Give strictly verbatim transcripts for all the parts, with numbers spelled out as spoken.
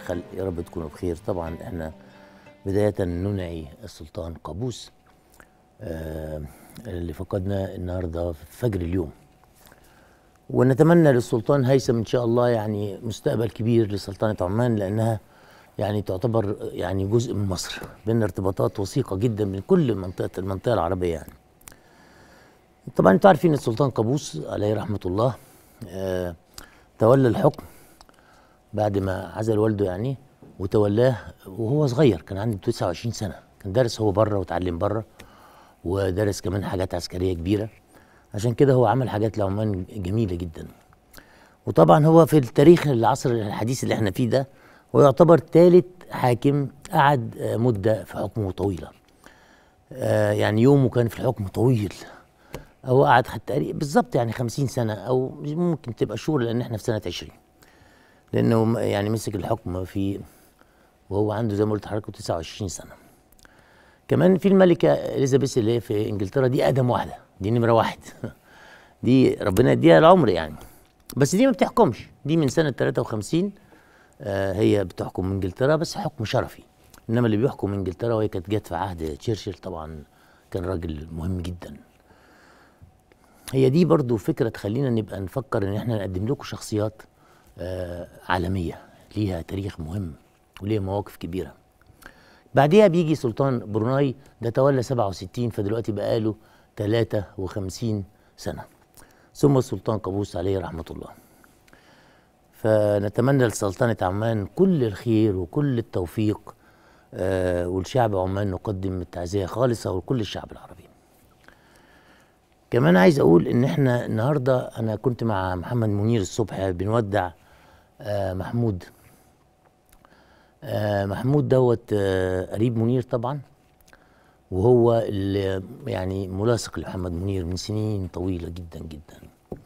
الخلق، يا رب تكونوا بخير. طبعا احنا بداية ننعي السلطان قابوس آه اللي فقدنا النهارده في فجر اليوم، ونتمنى للسلطان هيثم ان شاء الله يعني مستقبل كبير لسلطنة عمان، لانها يعني تعتبر يعني جزء من مصر، بين ارتباطات وثيقة جدا من كل منطقة المنطقة العربية. يعني طبعا انتوا عارفين السلطان قابوس عليه رحمة الله آه تولى الحكم بعد ما عزل والده يعني، وتولاه وهو صغير، كان عنده تسعة وعشرين سنة. كان دارس هو بره وتعلم بره، ودرس كمان حاجات عسكرية كبيرة، عشان كده هو عمل حاجات لعمان جميلة جدا. وطبعا هو في التاريخ العصر الحديث اللي احنا فيه ده هو يعتبر ثالث حاكم قعد مدة في حكمه طويلة. آه يعني يومه كان في الحكم طويل، هو قعد حتى بالظبط يعني خمسين سنة، أو ممكن تبقى شهور لأن احنا في سنة عشرين، لأنه يعني مسك الحكم في وهو عنده زي ما قلت لحضرتك تسعة وعشرين سنة. كمان في الملكة إليزابيث اللي هي في إنجلترا، دي أقدم واحدة، دي نمرة واحد دي ربنا يديها العمر يعني، بس دي ما بتحكمش، دي من سنة ثلاثة وخمسين آه هي بتحكم إنجلترا بس حكم شرفي. إنما اللي بيحكم إنجلترا، وهي كانت جت في عهد تشرشل، طبعا كان راجل مهم جدا. هي دي برضو فكرة تخلينا نبقى نفكر إن احنا نقدم لكم شخصيات آه عالمية ليها تاريخ مهم وليها مواقف كبيرة. بعديها بيجي سلطان بروناي، ده تولى سبعة وستين، فدلوقتي بقاله ثلاثة وخمسين سنة. ثم السلطان قابوس عليه رحمة الله. فنتمنى لسلطنة عمان كل الخير وكل التوفيق، آه والشعب عمان نقدم التعزية خالصة ولكل الشعب العربي. كمان عايز أقول إن إحنا النهاردة أنا كنت مع محمد منير الصبح بنودع آه محمود آه محمود دوت آه قريب منير طبعا، وهو اللي يعني ملاصق لمحمد منير من سنين طويلة جدا جدا.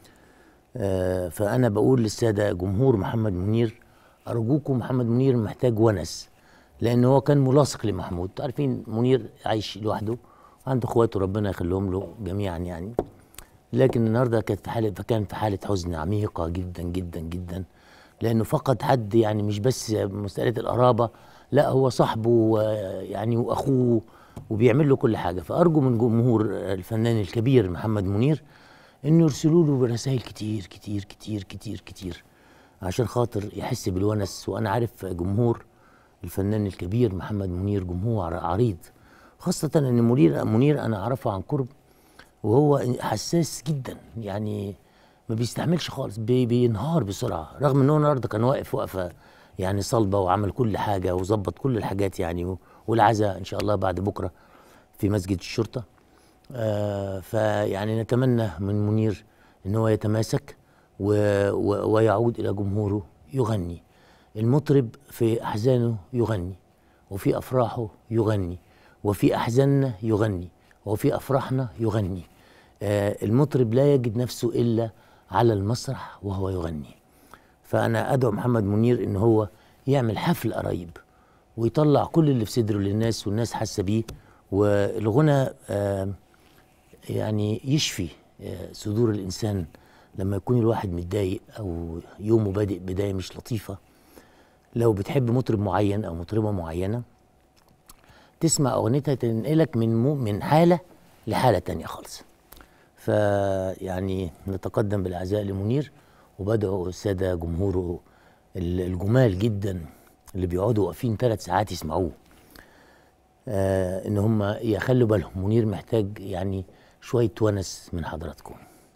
آه فأنا بقول للسادة جمهور محمد منير، أرجوكم محمد منير محتاج ونس، لأن هو كان ملاصق لمحمود. عارفين منير عايش لوحده، عنده اخواته ربنا يخليهم له جميعا يعني، لكن النهارده كانت في حالة فكان في حالة حزن عميقة جدا جدا جدا، لأنه فقد حد يعني مش بس مسألة القرابة، لا هو صاحبه يعني وأخوه وبيعمل له كل حاجة. فأرجو من جمهور الفنان الكبير محمد منير إنه يرسلوا له رسائل كتير كتير كتير كتير كتير عشان خاطر يحس بالونس. وأنا عارف جمهور الفنان الكبير محمد منير جمهور عريض، خاصة إن منير منير أنا أعرفه عن قرب، وهو حساس جدا، يعني ما بيستحملش خالص، بي بينهار بسرعه، رغم ان هو النهارده كان واقف وقفه يعني صلبه وعمل كل حاجه وظبط كل الحاجات يعني، والعزاء ان شاء الله بعد بكره في مسجد الشرطه. آه فيعني نتمنى من منير ان هو يتماسك و و ويعود الى جمهوره يغني. المطرب في احزانه يغني، وفي افراحه يغني، وفي احزاننا يغني، وفي افراحنا يغني. آه المطرب لا يجد نفسه الا على المسرح وهو يغني. فأنا أدعو محمد منير إن هو يعمل حفل قريب ويطلع كل اللي في صدره للناس، والناس حاسة بيه. والغنى آه يعني يشفي آه صدور الإنسان لما يكون الواحد متضايق أو يومه بادئ بداية مش لطيفة. لو بتحب مطرب معين أو مطربة معينة، تسمع أغنيتها تنقلك من من حالة لحالة تانية خالص. فيعني نتقدم بالعزاء لمنير، وبدعو السادة جمهوره الجمال جدا اللي بيقعدوا واقفين ثلاث ساعات يسمعوه آه ان هم يخلوا بالهم، منير محتاج يعني شوية ونس من حضراتكم.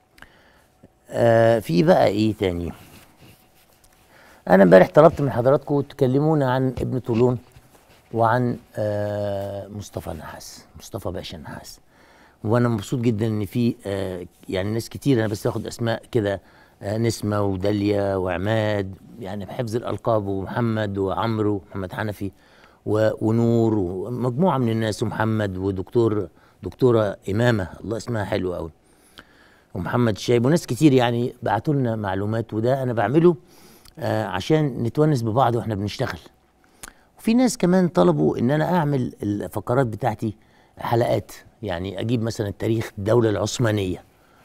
آه في بقى ايه تاني؟ انا امبارح طلبت من حضراتكم تكلمونا عن ابن طولون وعن آه مصطفى نحاس، مصطفى باشا نحاس. وانا مبسوط جدا ان في آه يعني ناس كتير، انا بس باخد اسماء كده، آه نسمه وداليا وعماد، يعني بحفظ الالقاب، ومحمد وعمرو محمد حنفي ونور ومجموعه من الناس، ومحمد ودكتور دكتوره امامه الله اسمها حلو قوي، ومحمد شايب، وناس كتير يعني بعتوا لنا معلومات، وده انا بعمله آه عشان نتونس ببعض واحنا بنشتغل. وفي ناس كمان طلبوا ان انا اعمل الفقرات بتاعتي حلقات، يعني اجيب مثلا تاريخ الدولة العثمانية،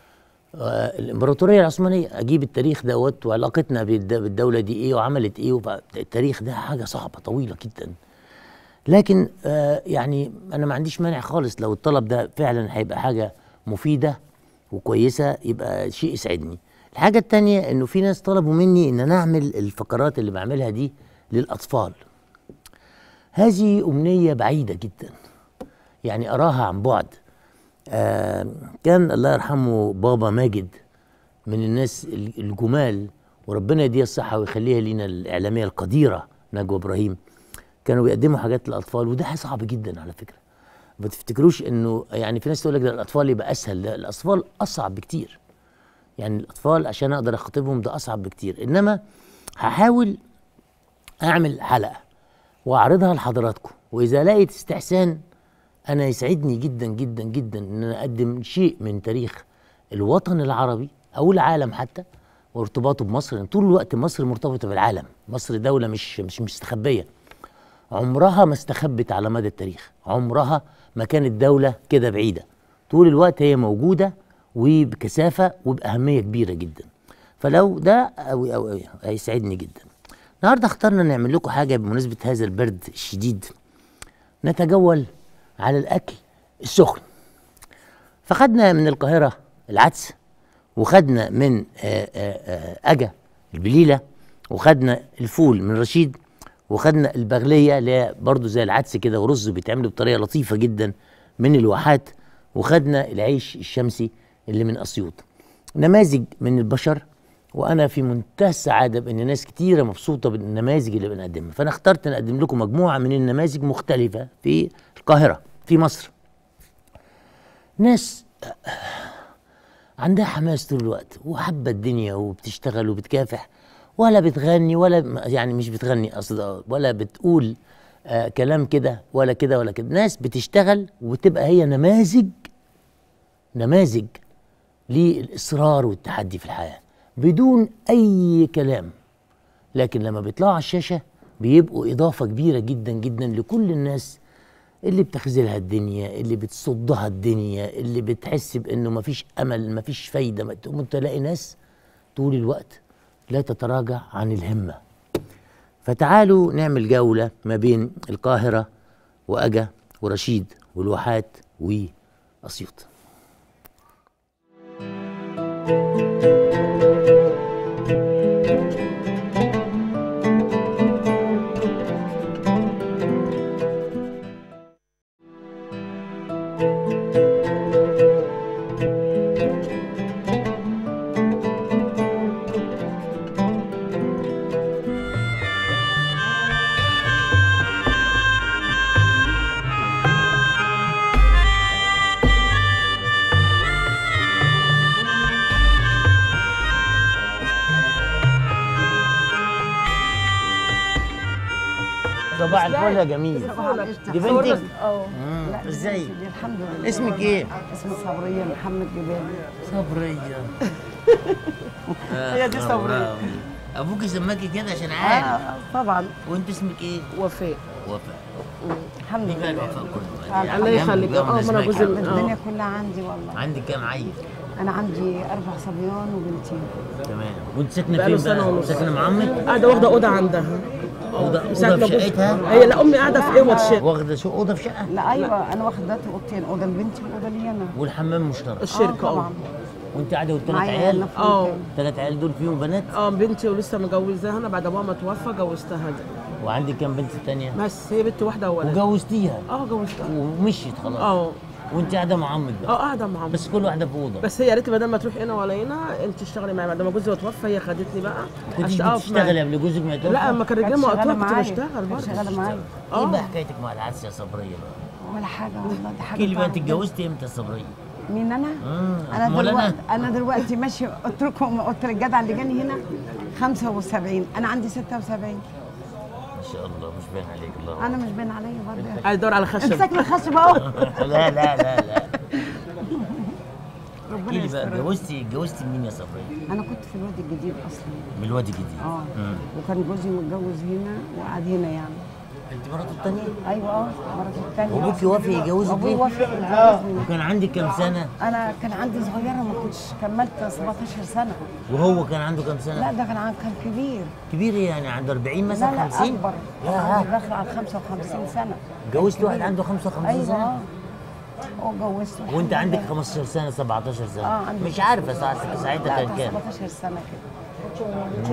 آه الامبراطوريه العثمانيه، اجيب التاريخ دوت وعلاقتنا بالدوله دي ايه وعملت ايه. التاريخ ده حاجه صعبه طويله جدا، لكن آه يعني انا ما عنديش مانع خالص لو الطلب ده فعلا هيبقى حاجه مفيده وكويسه، يبقى شيء يسعدني. الحاجه التانيه انه في ناس طلبوا مني ان انا اعمل الفقرات اللي بعملها دي للاطفال. هذه امنيه بعيده جدا، يعني اراها عن بعد. آه كان الله يرحمه بابا ماجد من الناس الجمال، وربنا يديها الصحه ويخليها لينا، الاعلاميه القديره نجوى ابراهيم، كانوا بيقدموا حاجات للاطفال، وده صعب جدا على فكره. ما تفتكروش انه يعني في ناس تقول لك ده الاطفال يبقى اسهل، لا الاطفال اصعب بكتير. يعني الاطفال عشان اقدر اخاطبهم ده اصعب بكتير، انما هحاول اعمل حلقه واعرضها لحضراتكم، واذا لقيت استحسان انا يسعدني جدا جدا جدا ان انا اقدم شيء من تاريخ الوطن العربي او العالم حتى، وارتباطه بمصر. لان طول الوقت مصر مرتبطه بالعالم، مصر دوله مش مش مستخبيه، عمرها ما استخبت على مدى التاريخ، عمرها ما كانت دولة كده بعيدة، طول الوقت هي موجودة وبكثافة وبأهمية كبيرة جدا. فلو ده أوي أوي أوي هيسعدني جدا. النهارده اخترنا نعمل لكم حاجة بمناسبة هذا البرد الشديد، نتجول على الأكل السخن. فخدنا من القاهرة العدس، وخدنا من أجا البليلة، وخدنا الفول من رشيد، وخدنا البغليه اللي هي برضه زي العدس كده ورز بيتعمل بطريقه لطيفه جدا من الواحات، وخدنا العيش الشمسي اللي من اسيوط. نماذج من البشر، وانا في منتهى السعاده بان ناس كتيره مبسوطه بالنماذج اللي بنقدمها. فانا اخترت نقدم لكم مجموعه من النماذج مختلفه في القاهره في مصر. ناس عندها حماس طول الوقت وحابه الدنيا وبتشتغل وبتكافح، ولا بتغني ولا يعني مش بتغني قصد، ولا بتقول آه كلام كده ولا كده ولا كده. ناس بتشتغل وبتبقى هي نماذج نماذج للإصرار والتحدي في الحياة بدون أي كلام، لكن لما بيطلعوا على الشاشة بيبقوا إضافة كبيرة جدا جدا لكل الناس اللي بتخذلها الدنيا، اللي بتصدها الدنيا، اللي بتحس بأنه مفيش أمل مفيش فايدة. تقوم تلاقي ناس طول الوقت لا تتراجع عن الهمة. فتعالوا نعمل جولة ما بين القاهرة وأجا ورشيد والواحات وأسيوط. صباح الفل يا جميل. دي بنتك؟ اه. ازاي؟ الحمد لله. اسمك ايه؟ اسمي صبريه محمد جبالي. صبريه. هي دي صبريه. ابوكي سماكي كده عشان عارف. اه طبعا. وانت اسمك ايه؟ وفاء. وفاء. الحمد لله. وفاء كله. الله يخليك. اه ما انا جوز الدنيا كلها عندي والله. عندك كام عيل؟ انا عندي اربع صبيان وبنتين. تمام. وانت ساكنه فين بقى؟ ساكنه مع عمك؟ قاعده واخده اوضه عندها. اوضه اوضه في شقتها؟ هي لا امي قاعده في اوضه شقه. واخده شو اوضه في شقه؟ لا ايوه انا واخده اوضتين، اوضه لبنتي واوضه لي انا. والحمام مشترك؟ الشركه اه. طبعا. وانت قاعده والثلاث عيال؟ اه. ثلاث عيال دول فيهم بنات؟ اه بنتي ولسه مجوزاها انا بعد ابوها ما توفى جوزتها دي. وعندك كام بنت ثانيه؟ بس هي بنت واحده وولد. وجوزتيها؟ اه جوزتها. ومشيت خلاص؟ اه. وانت قاعده مع عمك بقى؟ اه قاعده مع عمك. بس كل واحده في اوضه. بس هي قالت لي بدل ما تروح هنا ولا هنا انت اشتغلي معايا. بعد ما جوزي توفى هي خدتني بقى. كنتيش بتشتغلي قبل جوزك ما يتوفى؟ لا اما كان رجاله مقطوعه كنت معايا. بشتغل برضه. شغاله معايا. ايه بقى حكايتك مع العدس يا صبريه بقى؟ ولا حاجه والله دي حاجه. احكي لي بقى انت اتجوزتي امتى يا صبريه؟ مين انا؟ آه. انا أمال دلوقتي انا دلوقتي ماشي. قلت لكم قلت للجدع اللي جاني هنا خمسة وسبعين، انا عندي ستة وسبعين. ما شاء الله مش باين عليك. الله انا مش باين عليا برضه. عايز ادور على خشب. امسك لي خشب اهو. لا لا لا لا. ربنا احكي لي بقى يستر. اتجوزتي اتجوزتي مين يا صبريه؟ انا كنت في الوادي الجديد اصلا. من الوادي الجديد. اه. مم. وكان جوزي متجوز هنا وقعد هنا يعني. انت مراته الثانيه؟ ايوه اه مراتي الثانيه. وابوكي وافق يجوزك ابوي ليه؟ وافق يجوزني. وكان عندك كام سنه؟ انا كان عندي صغيره ما كنتش كملت سبعتاشر سنه. وهو كان عنده كام سنه؟ لا ده كان عن- كان كبير. كبير إيه يعني عنده أربعين لا مثلا لا خمسين؟ اكبر. ياه داخل على خمسة وخمسين سنه. اتجوزت واحد عنده خمسة وخمسين ايوه سنه؟ اه هو جوزته. وانت الحمد عندك لله. خمستاشر سنه سبعتاشر سنه؟ اه عندي. مش عارفه ساعتها ساعتها لا كان كان كام؟ سبعتاشر سنه كده.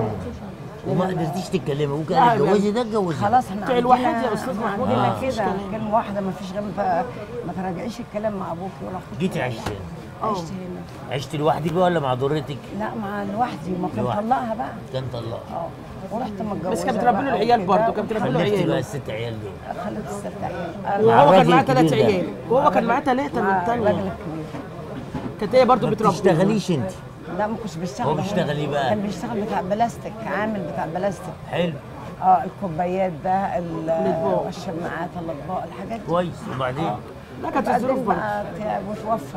وما قدرتيش تتكلمي ابوك لا، قال لا. اتجوزي ده اتجوزي ده. خلاص احنا بتوع عندنا الواحد يا أستاذ محمود عندنا آه. كده كلمه واحده ما فيش غير ما ما تراجعيش الكلام مع ابوك ولا اخوك. جيتي عشت هنا؟ عشت هنا. عشت لوحدك بقى ولا مع ضرتك؟ لا مع لوحدي ما كنت لوحدك. مطلقها بقى. كان طلقها. اه ورحت متجوزه بس كانت بتربي له بقى العيال وكده. برضه، كانت بتربي له خلفتي بقى عياله. الست عيال دول؟ خلت الست عيال. وهو كان الراجل معاه ثلاث الكبير ده. عيال، وهو كان معاه ثلاثه من مع الراجل الثانيه. الكبير. كانت هي برضه ما بتربي. بتشتغليش انت؟ لا ما كنتش بشتغل. هو بيشتغل ايه بقى؟ كان بيشتغل بتاع بلاستيك، عامل بتاع بلاستيك. حلو اه الكوبايات ده ال- الأطباق. الشماعات الاطباق الحاجات دي. كويس. وبعدين لا كانت الظروف بعدين برضه. بقى تعب وتوفى.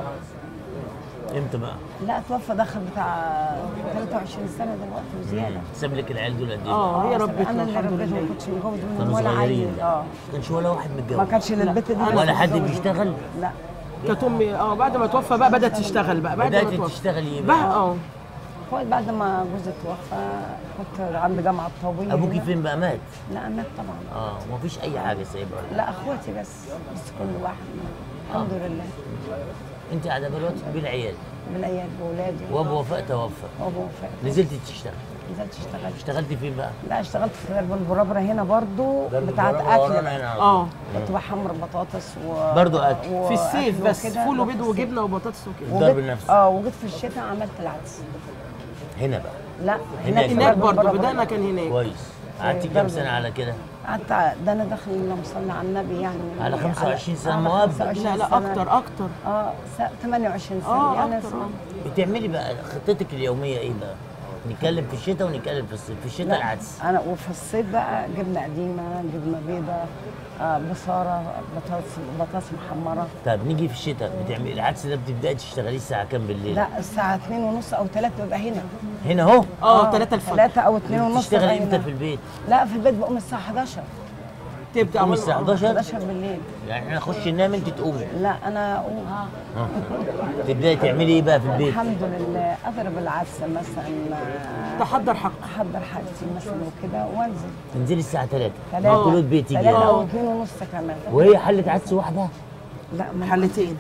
امتى بقى؟ لا توفى دخل بتاع ثلاثة وعشرين سنه دلوقتي وزياده. ساب لك العيال دول قد ايه؟ اه هي آه، ربتنا انا اللي الحمد ربيتهم ما لله. كنتش متجوز منهم كانوا ولا صغيرين. عيل. اه ما كانش ولا واحد متجوز؟ ما كانش للبت دي ولا بس حد متجوزة. بيشتغل؟ لا كانت امي اه بعد ما توفى بقى بدات تشتغل بقى بعد ما بدأت توفى. تشتغلي ايه بقى بقى؟ اه هو بعد ما جوزي توفى كنت عند جامعه الطوبيه. ابوكي هنا. فين بقى مات؟ لا مات طبعا. اه ومفيش اي حاجه سايبها. لا اخواتي بس بس كل واحد الحمد لله. انت قاعده دلوقتي بالعيال بالعيال بولادي. وابو وفاء توفى. وابو وفاء. نزلتي تشتغل؟ نزلت اشتغلت. اشتغلتي فين بقى؟ لا اشتغلت في درب البرابره هنا برضو درب بتاعت البرابرة اكل. ورانا هنا على اه كنت بحمر بطاطس و برضو أكل. و- في الصيف أكل بس وكده. فول وبيض في الصيف. وجبنه وبطاطس وكده. الضرب وجيت- نفسه. اه وجيت في الشتاء عملت العدس. هنا بقى لا هناك. في هناك درب برضه البرابرة. بدانا كان هناك. كويس. قعدتي كام درب. سنه على كده؟ قعدت ده انا داخل اللهم صل على النبي يعني على خمسة وعشرين سنة على مؤبد. خمسة وعشرين لا لا سنة. اكتر اكتر. اه س- ثمانية وعشرين سنه اه يعني اكتر اسمع. اه بتعملي بقى خطتك اليوميه ايه بقى؟ نتكلم في الشتاء ونتكلم في الصيف. في الشتاء لا العدس. انا وفي الصيف بقى جبنه قديمه جبنه بيضاء آه بصاره بطاطس بطاطس محمره. طب نيجي في الشتاء بتعملي العدس ده بتبداي تشتغليه الساعه كام بالليل؟ لا الساعه اتنين ونص او ثلاثة ببقى هنا. هنا اهو. اه ثلاثة الفجر ثلاثة او اتنين ونص بتشتغلي ببقى امتى هنا. في البيت؟ لا في البيت بقوم الساعه حداشر. تبدا تقومي أول- الساعه آه. حداشر؟ حداشر بالليل. يعني احنا نخش ننام انت تقومي. لا انا اقوم اه. تبداي تعملي ايه بقى في البيت؟ الحمد لله اضرب العدس مثلا آه، تحضر حق. احضر حاجتي مثلا وكده وانزل. تنزلي الساعه ثلاثة. ثلاثة. كل البيت يجي ثلاثة هنا. او اتنين ونص كمان. وهي حله عدس واحده؟ لا ما حلتين.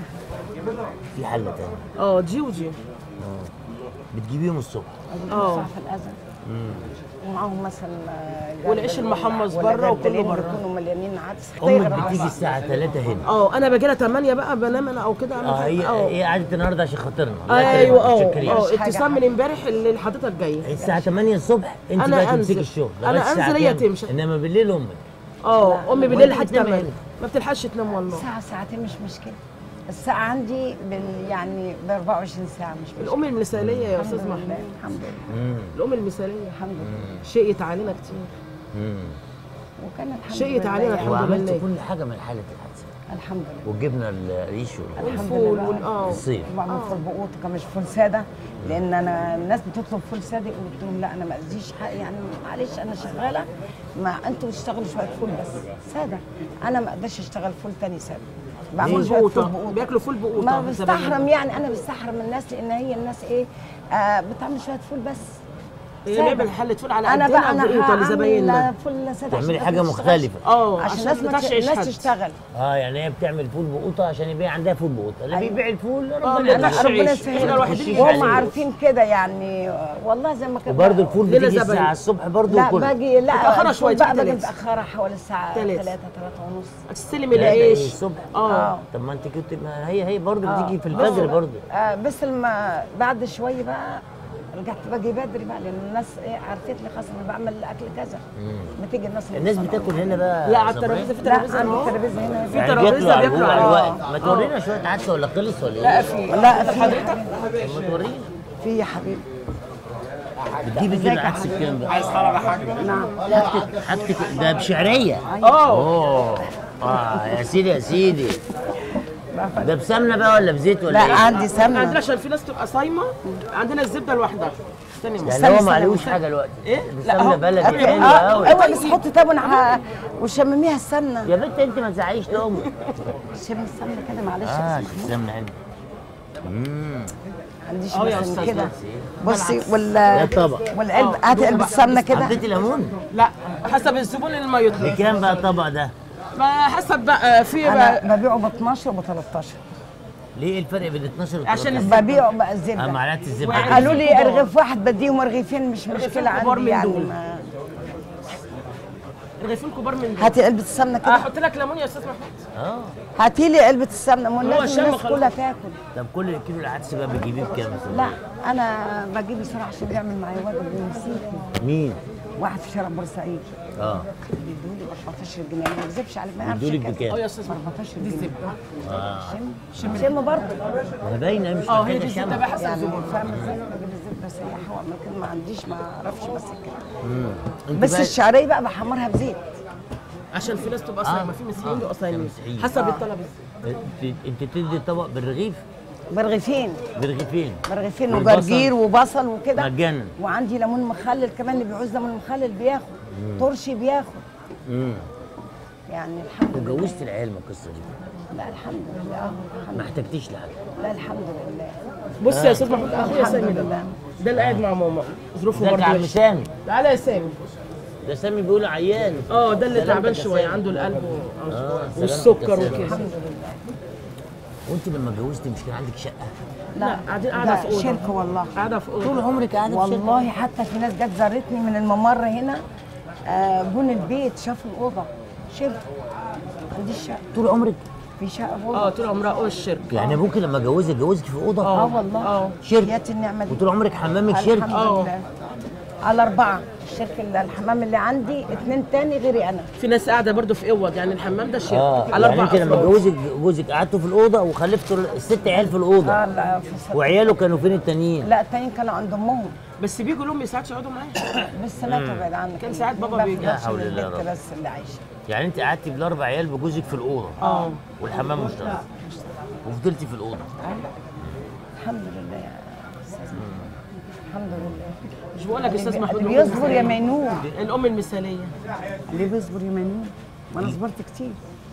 في حله ثانيه. اه دي ودي. بتجيبيهم الصبح. اه في الاذان. ومعاهم مثلا آه، والعيش جردل المحمص ولا بره وكله جردلين بره. بيكونوا مليانين عدس. امك بتيجي الساعه ثلاثة هنا. اه انا باجي لها ثمانية بقى بنام انا او كده. اه هي هي قعدت النهارده عشان خاطرنا. الله ايوه يكرمك، اه متشكرين. اه مش حاجة اتصال من امبارح اللي حضرتك جاي. الساعة ثمانية الصبح انت أنا بقى تمسكي أنزل. الشغل أنا لغاية الساعة أنزل هي كام؟ تمشي. انما بالليل امك. اه امي بالليل وأنت لحد بتنامي ثمانية امتى؟ ما بتلحقش تنام والله. ساعة ساعتين مش مشكلة. الساعة عندي بال يعني ب أربعة وعشرين ساعة مش مشكلة. الام المثاليه يا استاذ الحمد محمود. لله الحمد لله امم الام المثاليه الحمد لله. شقت علينا كتير. امم وكان الحمد شقت لله علينا يعني. الحمد وعملت لله. كل حاجة من حالة الحادثة الحمد لله. والجبنة الريش وال- الحمد والفول لله. وال اه الصيف. بعمل فول بقوط كان مش فول ساده لان انا الناس بتطلب فول ساده قلت لهم لا انا ما اديش حق يعني معلش انا شغاله ما انتوا تشتغلوا شويه فول بس ساده انا ما اقدرش اشتغل فول تاني ساده فول بعمل شويه فول بقوطه بقوط بياكلوا فول بقوطه ما بالزبادي. بستحرم يعني انا بستحرم الناس لان هي الناس ايه آه بتعمل شويه فول بس هي سادة. نعمل حله فول على انا قدنا بقى انا بقوطه لزبايننا. هعمل فول ساده تعملي عشان حاجة الناس تشتغل. مختلفة. اه عشان عشان الناس ما الناس ت- تعيش الناس حد. تشتغل اه يعني هي بتعمل فول بقوطة عشان يبيع عندها فول بقوطة اللي أيوة. بيبيع الفول آه، ربنا ما يقدرش يرزقه. ربنا يعيش. يسهل احنا الوحيدين وهم عليه. عارفين كده يعني والله زي ما كان وبرضه الفول لنا بتيجي زباين. الساعة الصبح برضه لا وكله. باجي لا متأخرة الفول شوية، بقى تلاتة. باجي متأخرة حوالي الساعة تلاتة. ثلاثة ثلاثة ونص تستلم لا، ده العيش الصبح. اه طب ما انت كنت ما هي هي برضه آه. بتيجي في الفجر برضه. آه بس لما بعد شوية بقى رجعت باجي بدري بقى لأن الناس إيه عرفتني خلاص أنا بعمل أكل كذا بتيجي الناس اللي الناس بيصنعوا. بتاكل هنا بقى لا على صبرين؟ الترابيزه في لا ترابيزه عندي اهو. ترابيزة هنا في يعني ترابيزة بياكلوا على بياكلوا على على- الوقت. ما تورينا شوية عدس ولا خلص ولا لا ايه؟ في لا في حضرتك طب ما تورينا. في يا حبيبي بتجيبي كده العدس بكام بقى؟ عايز حرارة حاجة؟ نعم حاجتك حاجتك ده بشعرية. اه اوه اه يا سيدي يا سيدي ده بسمنه بقى ولا بزيت ولا لا ايه؟ عندي عندنا سمنه. عشان في ناس تبقى صايمه، عندنا الزبده لوحدها. استني يا ماما. يعني هو استنى ما عليهوش استنى. حاجه دلوقتي. إيه؟ لا، السمنه هو- بلدي قبل- حلوه اه قوي. ايوه بس حطي تابن ح- وشمميها السمنه. يا بنت انت ما تزعيش لامك. شمي السمنه كده معلش. اه بس ما السمنه حلوه. امم عنديش اه يا مثلا أستاذ كده. نانسي. بصي ده وال طبق. والعلبه آه، هاتي علبه السمنه كده. حبيتي ليمون؟ لا، حسب الزبون اللي ما يطلب. بكام بقى الطبق ده؟ ما حسب بقى في بقى انا ببيعه ب اتناشر وب تلتاشر. ليه الفرق بين اتناشر و عشان تلتاشر؟ ببيعه بقى اه الزبده. معلقه الزبده. وعلبة قالوا لي كبار. رغيف واحد بديهم رغيفين مش مشكله كبار عندي من يعني دول. ما- رغيفين كبار من دول. هاتي علبه السمنه كده. احط لك ليمون يا استاذ محمود. اه هاتي لي علبه السمنه، ما هو لازم الشم الناس خلاص. كلها تاكل. طب كل كيلو العدس بقى بتجيبيه بكام مثلا؟ لا انا بجيب بسرعه عشان بيعمل معايا واجب ونسيت. مين؟ واحد في شارع بورسعيد اه بيدولي ب اربعتاشر جنيه، ما بكذبش عليك ما يعرفش بيدولك كده. بكام؟ اه يا استاذ ب محمود. اربعتاشر دي جنيه. الزبده. اه شم شم برضه ما باينه مش اه هي دي محتاجه الزبده شمع. بقى حسب يعني الزبون. فاهم ازاي؟ بجيب الزبده سياحه واعمل كده، ما عنديش ما اعرفش بس كده. امم انت بس بقى- الشعريه بقى بحمرها بزيت. عشان في ناس تبقى آه. صايمه، في مسيحيين بيبقوا صايمين مسيحيين. حسب آه. الطلب. انت انت تدي طبق بالرغيف برغيفين برغيفين برغيفين والبصل؟ وجرجير وبصل وكده. مجانا. وعندي ليمون مخلل كمان، اللي بيعوز ليمون مخلل بياخد. ترشي بياخد. امم يعني الحمد لله. وجوزت العيال من القصه دي؟ لا الحمد لله. آه، الحمد ما لله. احتجتيش لحاجه. لا الحمد لله. بص يا استاذ محمود، اخويا الحمد سامي ده لله. ده اللي قاعد مع ماما ظروفه ازيك يا عم برضه. سامي؟ تعالى يا سامي. ده سامي بيقول عيان. اه ده اللي سلامتك تعبان يا شويه، سامي. عنده القلب آه، و- سلامتك والسكر يا سامي. وكده. الحمد لله. وانت لما اتجوزتي مش كان عندك شقه؟ لا قاعدين قاعده في ده اوضه. شركه والله. قاعده في طول اوضه. عمرك قاعده في شقه؟ والله حتى في ناس جت زارتني من الممر هنا، آه، جون البيت شافوا الاوضه شركه. عندي شقه طول عمرك؟ في شقه اه اوضه. طول عمرها اوضه الشركه. يعني ابوك لما جوزك جوزك في اوضه؟ اه والله. اه. شركه. يا النعمه دي. وطول عمرك حمامك شركه؟ الحمد آه. لله. على اربعه. الشركه اللي الحمام اللي عندي اثنين تاني غيري انا. في ناس قاعده برضه في اوض، يعني الحمام ده شركه اه على يعني اربع انت لما افراد. جوزك جوزك قعدتوا في الاوضه وخلفتوا الست عيال في الاوضه، اه لا في السنة. وعياله كانوا فين التانيين؟ لا التانيين كانوا عند امهم. بس بيجوا لهم ساعات يقعدوا معايا. بس ماتوا بعيد عنك. كان ساعات بابا ما بيجي. بفضلش لا حول من الله يا البنت رب. بس اللي عايشه. يعني انت قعدتي بالاربع عيال بجوزك في الاوضه اه والحمام مشترك وفضلتي في الاوضه. الحمد لله يا استاذ. الحمد لله. مش بقول لك يا استاذ محمود اللي بيصبر يا مينون. الام المثاليه. اللي بيصبر يا مينون. ما انا صبرت كتير.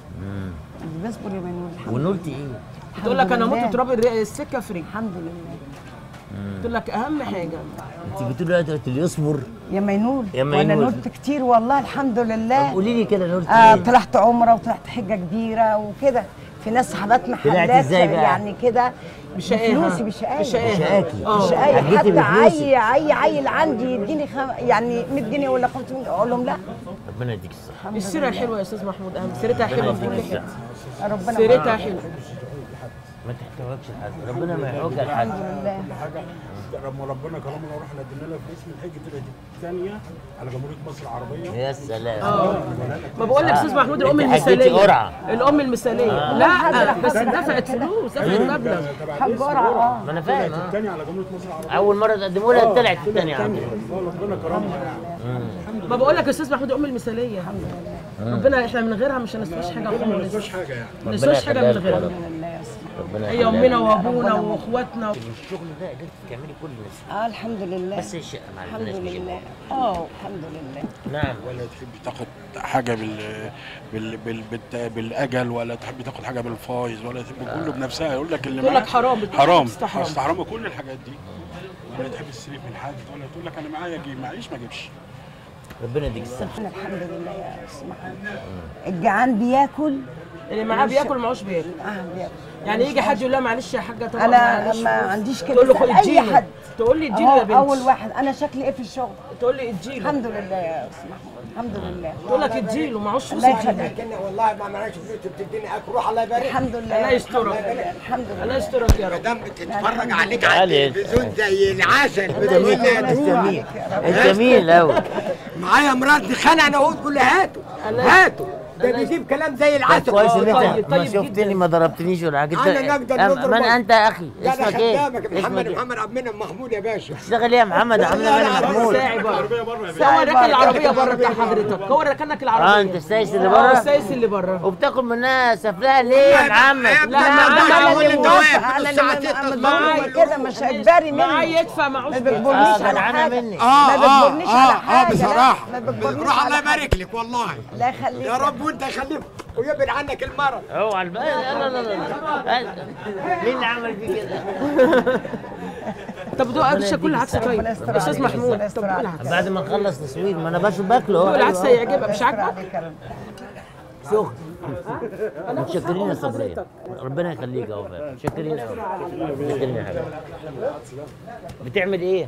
اللي بيصبر يا مينون. الحمد ونلتي ايه؟ الحمد تقول لك انا لله. مت تراب الر- السكه فري. الحمد لله تقول لك اهم حاجه. انت بتقولي دلوقتي اللي يصبر. يا مينون. يا وانا مينون. نلت كتير والله الحمد لله. قولي لي كده نلتي آه ايه؟ طلعت عمره وطلعت حجه كبيره وكده. في ناس صحابات محلات ازاي بقى؟ يعني كده بشقاها. بفلوسي بشقايا بشقاها. شقاكي. اه. بشقايا. حجتي حتى بفلوسك. اي اي عيل عندي يديني خم... يعني مية جنيه ولا خمسمية اقول لهم لا. ربنا يديك الصحه. الحمد السيره لله. الحلوه يا استاذ محمود اهم، سيرتها حلوه في كل يديك حته. الصحه. ربنا سيرتها حلوه. ما تحتوجش لحد، ربنا ما يحوجها لحد. الحمد لله. حاجه لما ربنا كرمنا ورحنا ادينا لها فلوس من حجه العيد الثانيه على جمهوريه مصر العربيه. يا سلام. اه ما بقول لك يا استاذ محمود الام انت حجتي المثاليه. قرعه. الام المثاليه. لا بس دفعت فلوس، دفعت مبلغ. حاج قرعه اه. ما انا فاهم. آه. الثانيه على جمهوريه مصر العربيه. اول مره تقدموا لها طلعت الثانيه على طول. اه ربنا كرمنا. ما بقول لك يا استاذ محمود الام المثاليه. ربنا احنا من غيرها مش هنسواش حاجه ما خالص. نسواش حاجه يعني. ما نسواش حاجه من يخليها لك يا غيرها. رب. الحمد لله يا سيدي. ربنا هي يخليها امنا لك. وابونا واخواتنا. الشغل ده قدرت تعملي كل الناس اه الحمد لله. بس الشقه ما الحمد عرفناش نجيبها. لله. اه الحمد لله. نعم. ولا تحب تاخد حاجه بال بال بال بال بالاجل، ولا تحب تاخد حاجه بالفايز، ولا تحب كله بنفسها. يقول لك اللي تقول لك معاه حرام، بتقول حرام تستحرم. تستحرم كل الحاجات دي. ولا تحب تستلف من حد، ولا تقول لك انا معايا اجيب، معيش ما اجيبش. ربنا يديك الصحه. احنا الحمد لله يا استاذ محمد. الجعان بياكل. اللي معاه بياكل معوش بياكل. اه بياكل. يعني يجي حد يقول لها معلش يا حاجه طبعا انا معلش ما فلوس. عنديش كده. تقول له اسأل خد اي اديله. حد. تقول لي اديله يا أهو بنتي. اول واحد انا شكلي ايه في الشغل. تقول لي اديله. الحمد لله يا استاذ محمود. الحمد لله. تقول لك اديله معوش فلوس. الله يخليك. كنا والله ما معناش فلوس بتديني اكل، روح الله يبارك. الحمد لله. الله يسترك. الحمد الله لله. يسترك يا ما رب. دام بتتفرج عليك تعالي على انت. التلفزيون زي العسل انت بتقول مين؟ لي انت هتروح. مين؟ انت مين الاول؟ معايا مرات خانه انا اقول تقول لي هاتوا هاتوا ده بيجيب كلام زي طب العسل. كويس ان طيب، انت ما طيب شفتني جداً. ما ضربتنيش ولا حاجه. انا نقدر أم- نضرب من بعض. انت يا اخي؟ ده انا اسمك ايه؟ خدامك محمد اسمك ايه؟ محمد عبد المنعم محمود يا باشا. تشتغل ايه يا محمد؟ عامل لا، انا لا، محمود. ساعي بره هو ركن العربيه بره بتاع حضرتك، هو ركنك العربيه. اه انت السايس اللي اه بره السايس اللي بره. وبتاكل منها سفلها ليه يا محمد؟ لا، لا، لا، معاه- لا، معاه هو اللي انت موافقة، واقف انا من اللي الساعة ما- ستة ما الظهر بقول كده مش اجباري معاه مني. يدفع معوش ما بيدفع. اه بيجبرنيش على جدعانه حاجه. مني. اه ما بتجبرنيش اه على اه حاجه. بصراحه ما بتجبرنيش روح على الله حاجة. يبارك لك والله. لا يخليك يا رب وانت يخليك ويبعد عنك المرض. اوعى البلد. لا لا لا لا. مين اللي عمل فيه كده؟ طب دوق اشرب كل عدسه. طيب ربنا يستر استاذ عليك. محمود ربنا طب يستر كل عليك. عدسه. بعد ما نخلص تصوير ما انا باكل باكله دوق العدسه هيعجبك مش عاجبك؟ عليك يا رب. شكرا. متشكرين يا صبريه. ربنا يخليك يا وفاء. متشكرين قوي. متشكرين يا حبيبي. بتعمل ايه؟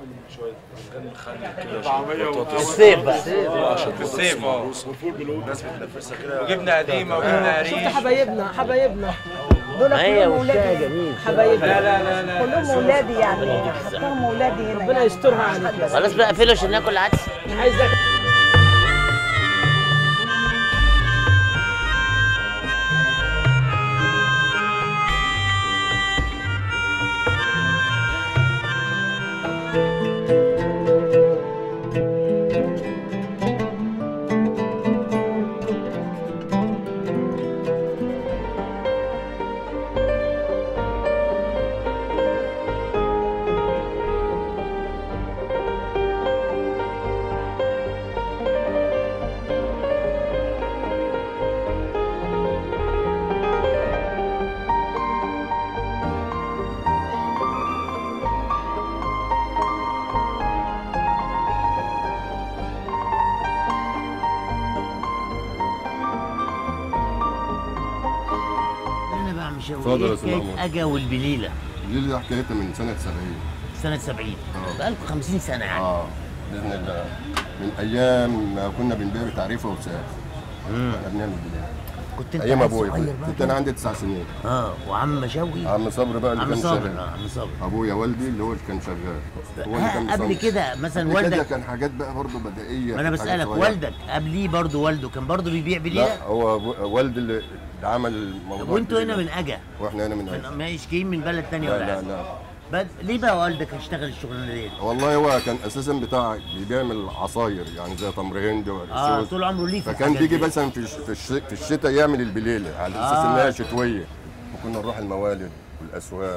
الصيف بقى. في الصيف اه الناس بتنفسها كده وجبنه قديمه وجبنه شفت قريش. حبايبنا حبايبنا دول ما هي كلهم وشها ولادي. جميل. حبايبنا. لا لا لا لا كلهم ولادي يعني حطهم ولادي هنا. ربنا يعني. يسترها عليك. خلاص بقى قفلوا عشان ناكل عدس. عايزك انا بقى مش اتفضل يا أستاذ حكايه محمود. اجا والبليله دي دي حكايتها من سنة سبعين. سنه سبعين. آه. بقالكم خمسين سنه يعني. اه بإذن الله. من أيام ما كنا بنبيع بتعريفة وسعر. احنا بنعمل بلاد. كنت انت أيام عيل أبويا صغير كنت, بقى كنت أنا كده؟ عندي تسع سنين. اه وعم شوقي. عم صبري بقى اللي عم كان صابر. شغال. اه عم صابر. أبويا والدي اللي هو اللي كان شغال. هو اللي كان آه قبل بيصنع. كده مثلا قبل كده والدك. كان حاجات بقى برضه بدائية. ما انا كانت حاجات بسالك صغيرة. والدك قبليه برضه والده كان برضه بيبيع بليله؟ لا هو أبو- والدي اللي اللي عمل الموضوع. طب وانتوا هنا البليلة. من اجا؟ واحنا هنا من من أجل. مش جايين من بلد تانية لا ولا لا حاجه؟ لا بد... ليه بقى والدك اشتغل الشغلانه دي؟ والله هو كان اساسا بتاع بيعمل عصاير يعني زي تمر هند اه والسوس. طول عمره ليه في فكان الحاجات بيجي دي. مثلا في الش- في, الش... في الشتاء يعمل البليله على اساس آه. انها شتويه وكنا نروح الموالد والاسواق.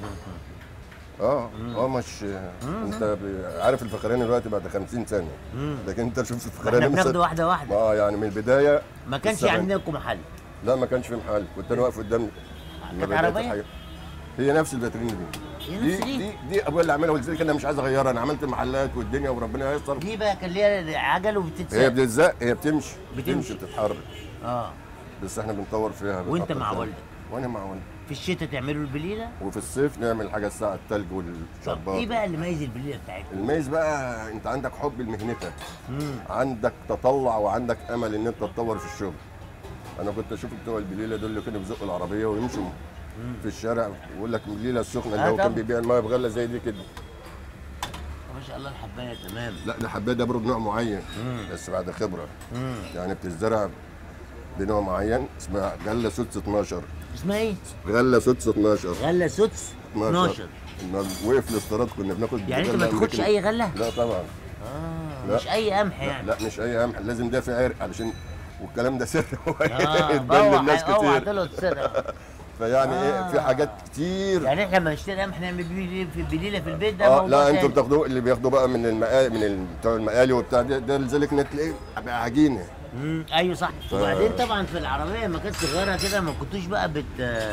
اه اه مش انت ب- عارف الفخراني دلوقتي بعد خمسين سنه لكن انت شوف الفخراني احنا من بناخده سنة- واحده واحده. اه يعني من البدايه. ما كانش السبعين. عندكم محل. لا ما كانش في محل كنت انا واقف قدام كانت بداية عربية؟ الحاجة. هي نفس الفاترين دي هي دي نفس دي؟ دي دي ابويا اللي عملها ولذلك انا مش عايز اغيرها انا عملت المحلات والدنيا وربنا ييسر. دي بقى كان ليها عجل هي وبتتساب. بتتزق هي بتمشي بتمشي. بتتحرك اه بس احنا بنطور فيها وانت بنحط مع فيها. والدك؟ وانا مع والدي في الشتاء تعملوا البليله؟ وفي الصيف نعمل حاجه الساعه التلج طب والشربات. ايه بقى اللي ميز البليله بتاعتكم؟ الميز بقى انت عندك حب لمهنتك عندك تطلع وعندك امل ان انت تتطور في الشغل. انا كنت اشوف بتوع البليله دول اللي كانوا بيزقوا العربيه ويمشوا في الشارع ويقول لك البليله السخنه اللي آه هو كان طبعا. بيبيع الميه بغله زي دي كده. ما شاء الله الحبايه تمام. لا الحبايه ده برضه نوع معين بس بعد خبره يعني بتزرع بنوع معين اسمها غله سدس اتناشر. اسمها ايه؟ غله سدس اتناشر. غله سدس اتناشر. لما وقف الاستيراد كنا بناخد يعني انت ما غلة تاخدش أمريكي. اي غله؟ لا طبعا. اه لا. مش اي قمح يعني. لا مش اي قمح لازم ده في عرق علشان والكلام ده سر اه يتبان للناس اوعى كتير. طلعوا تسرقوا. فيعني ايه في حاجات كتير. يعني احنا لما نشتري قمح نعمل بيه في البليله في البيت ده اه موضوع لا انتوا تاني. بتاخدوه اللي بياخدوه بقى من المقالي من ال- بتوع المقالي وبتاع ده, ده لذلك تلاقيه بقى عجينه. امم ايوه صح. وبعدين طبعا في العربيه لما كانت صغيره كده ما كنتوش بقى بت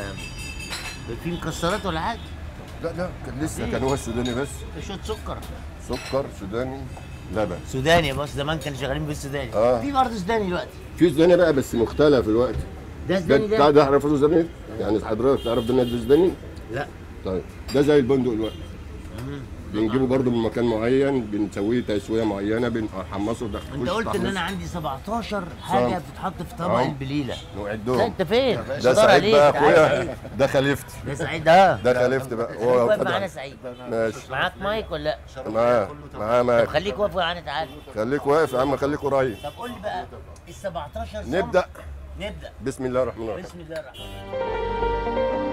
في مكسرات ولا حاجه؟ لا لا كان لسه كان هو السوداني بس شويه سكر. سكر سوداني لبن. سوداني بس زمان كانوا شغالين بالسوداني. آه. في برضه سوداني دلوقتي. في سوداني بقى بس مختلف الوقت. ده ده سوداني ده ده؟ ده تعرف السوداني؟ يعني حضرتك تعرف ده ده سوداني؟ لا. طيب ده زي البندق الوقت. بنجيبه برضه من مكان معين، بنسويه تسويه معينه، بنحمصه ده. انت قلت ان انا عندي سبعتاشر حاجه بتتحط في طبق اه. البليله. لا نعدهم. انت فين؟ ده سعيد بقى اخويا، ده خليفتي. ده سعيد اه. ده خليفتي بقى. خليك واقف معانا سعيد. ماشي. معاك مايك ولا لا؟ معاه معاه طب معاه. خليك واقف معانا تعالى. خليك واقف يا عم، خليك قريب. طب قول لي بقى ال سبعتاشر صنف. نبدا. نبدا. بسم الله الرحمن الرحيم. بسم الله الرحمن الرحيم.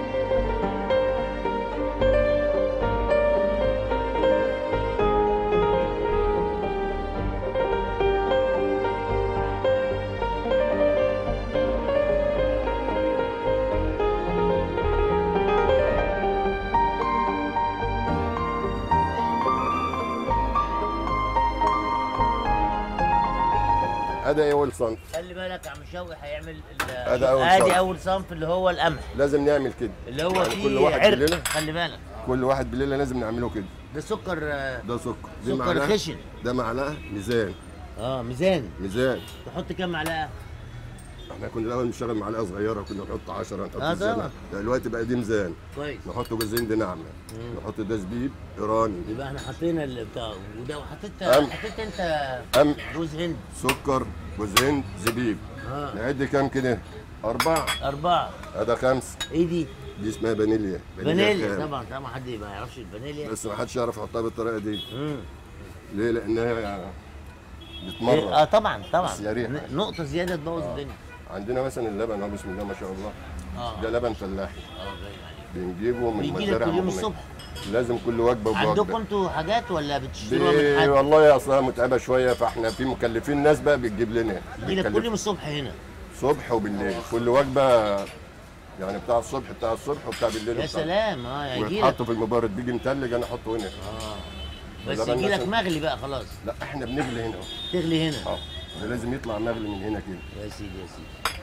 ادي اول صنف. خلي بالك يا عم شوقي هيعمل ال- ادي اول ادي صنف. اول صنف اللي هو القمح، لازم نعمل كده. اللي هو يعني فيه كل واحد عرق. بليلة. خلي بالك كل واحد بالليله لازم نعمله كده. ده سكر آه، ده سكر. دي سكر معلقة. خشن. ده معلقه ميزان. اه ميزان. ميزان. تحط كام معلقه؟ احنا كنا الاول بنشتغل معلقه صغيره، كنا نحط عشرة، نحط اه الزينة. طبعا. دلوقتي بقى دي ميزان. كويس. نحط جوزين دي ناعمه. نحط ده زبيب ايراني. يبقى احنا حطينا اللي بتاع وده وحطيت قمح. حطيت انت قمح. جوز هند. سكر، جوزين، زبيب. اه نعد كام كده؟ أربعة. أربعة. هذا خمسة. ايه دي؟ دي اسمها فانيليا. فانيليا. خام. طبعا طبعا حد ما يعرفش الفانيليا. بس ما حدش يعرف يحطها بالطريقه دي. امم ليه؟ لانها إيه؟ بتمرر. اه طبعا طبعا. بس يا ريت. ن- نقطة زيادة تبوظ الدنيا. عندنا مثلا اللبن، اهو بسم الله ما شاء الله. اه ده لبن فلاحي. اه باين عليك. بنجيبه من بيجي لك مزارع كل يوم محمية. الصبح. لازم كل وجبه عندكم بوجبه. انتوا حاجات ولا بتشتروها من دي حد؟ والله اصلها متعبه شويه، فاحنا في مكلفين ناس بقى بتجيب لنا. بيجي لك كل بتكلف- يوم الصبح هنا. صبح وبالليل كل وجبه، يعني بتاع الصبح بتاع الصبح وبتاع بالليل يا وبتاع- سلام اه يجي لك. ويتحطوا في المبارد، بيجي متلج انا احطه هنا. اه بس اللبن يجي لك مثلاً- مغلي بقى خلاص. لا احنا بنغلي هنا. تغلي هنا. اه ده لازم يطلع مغلي من هنا كده. يا سيدي يا سيدي.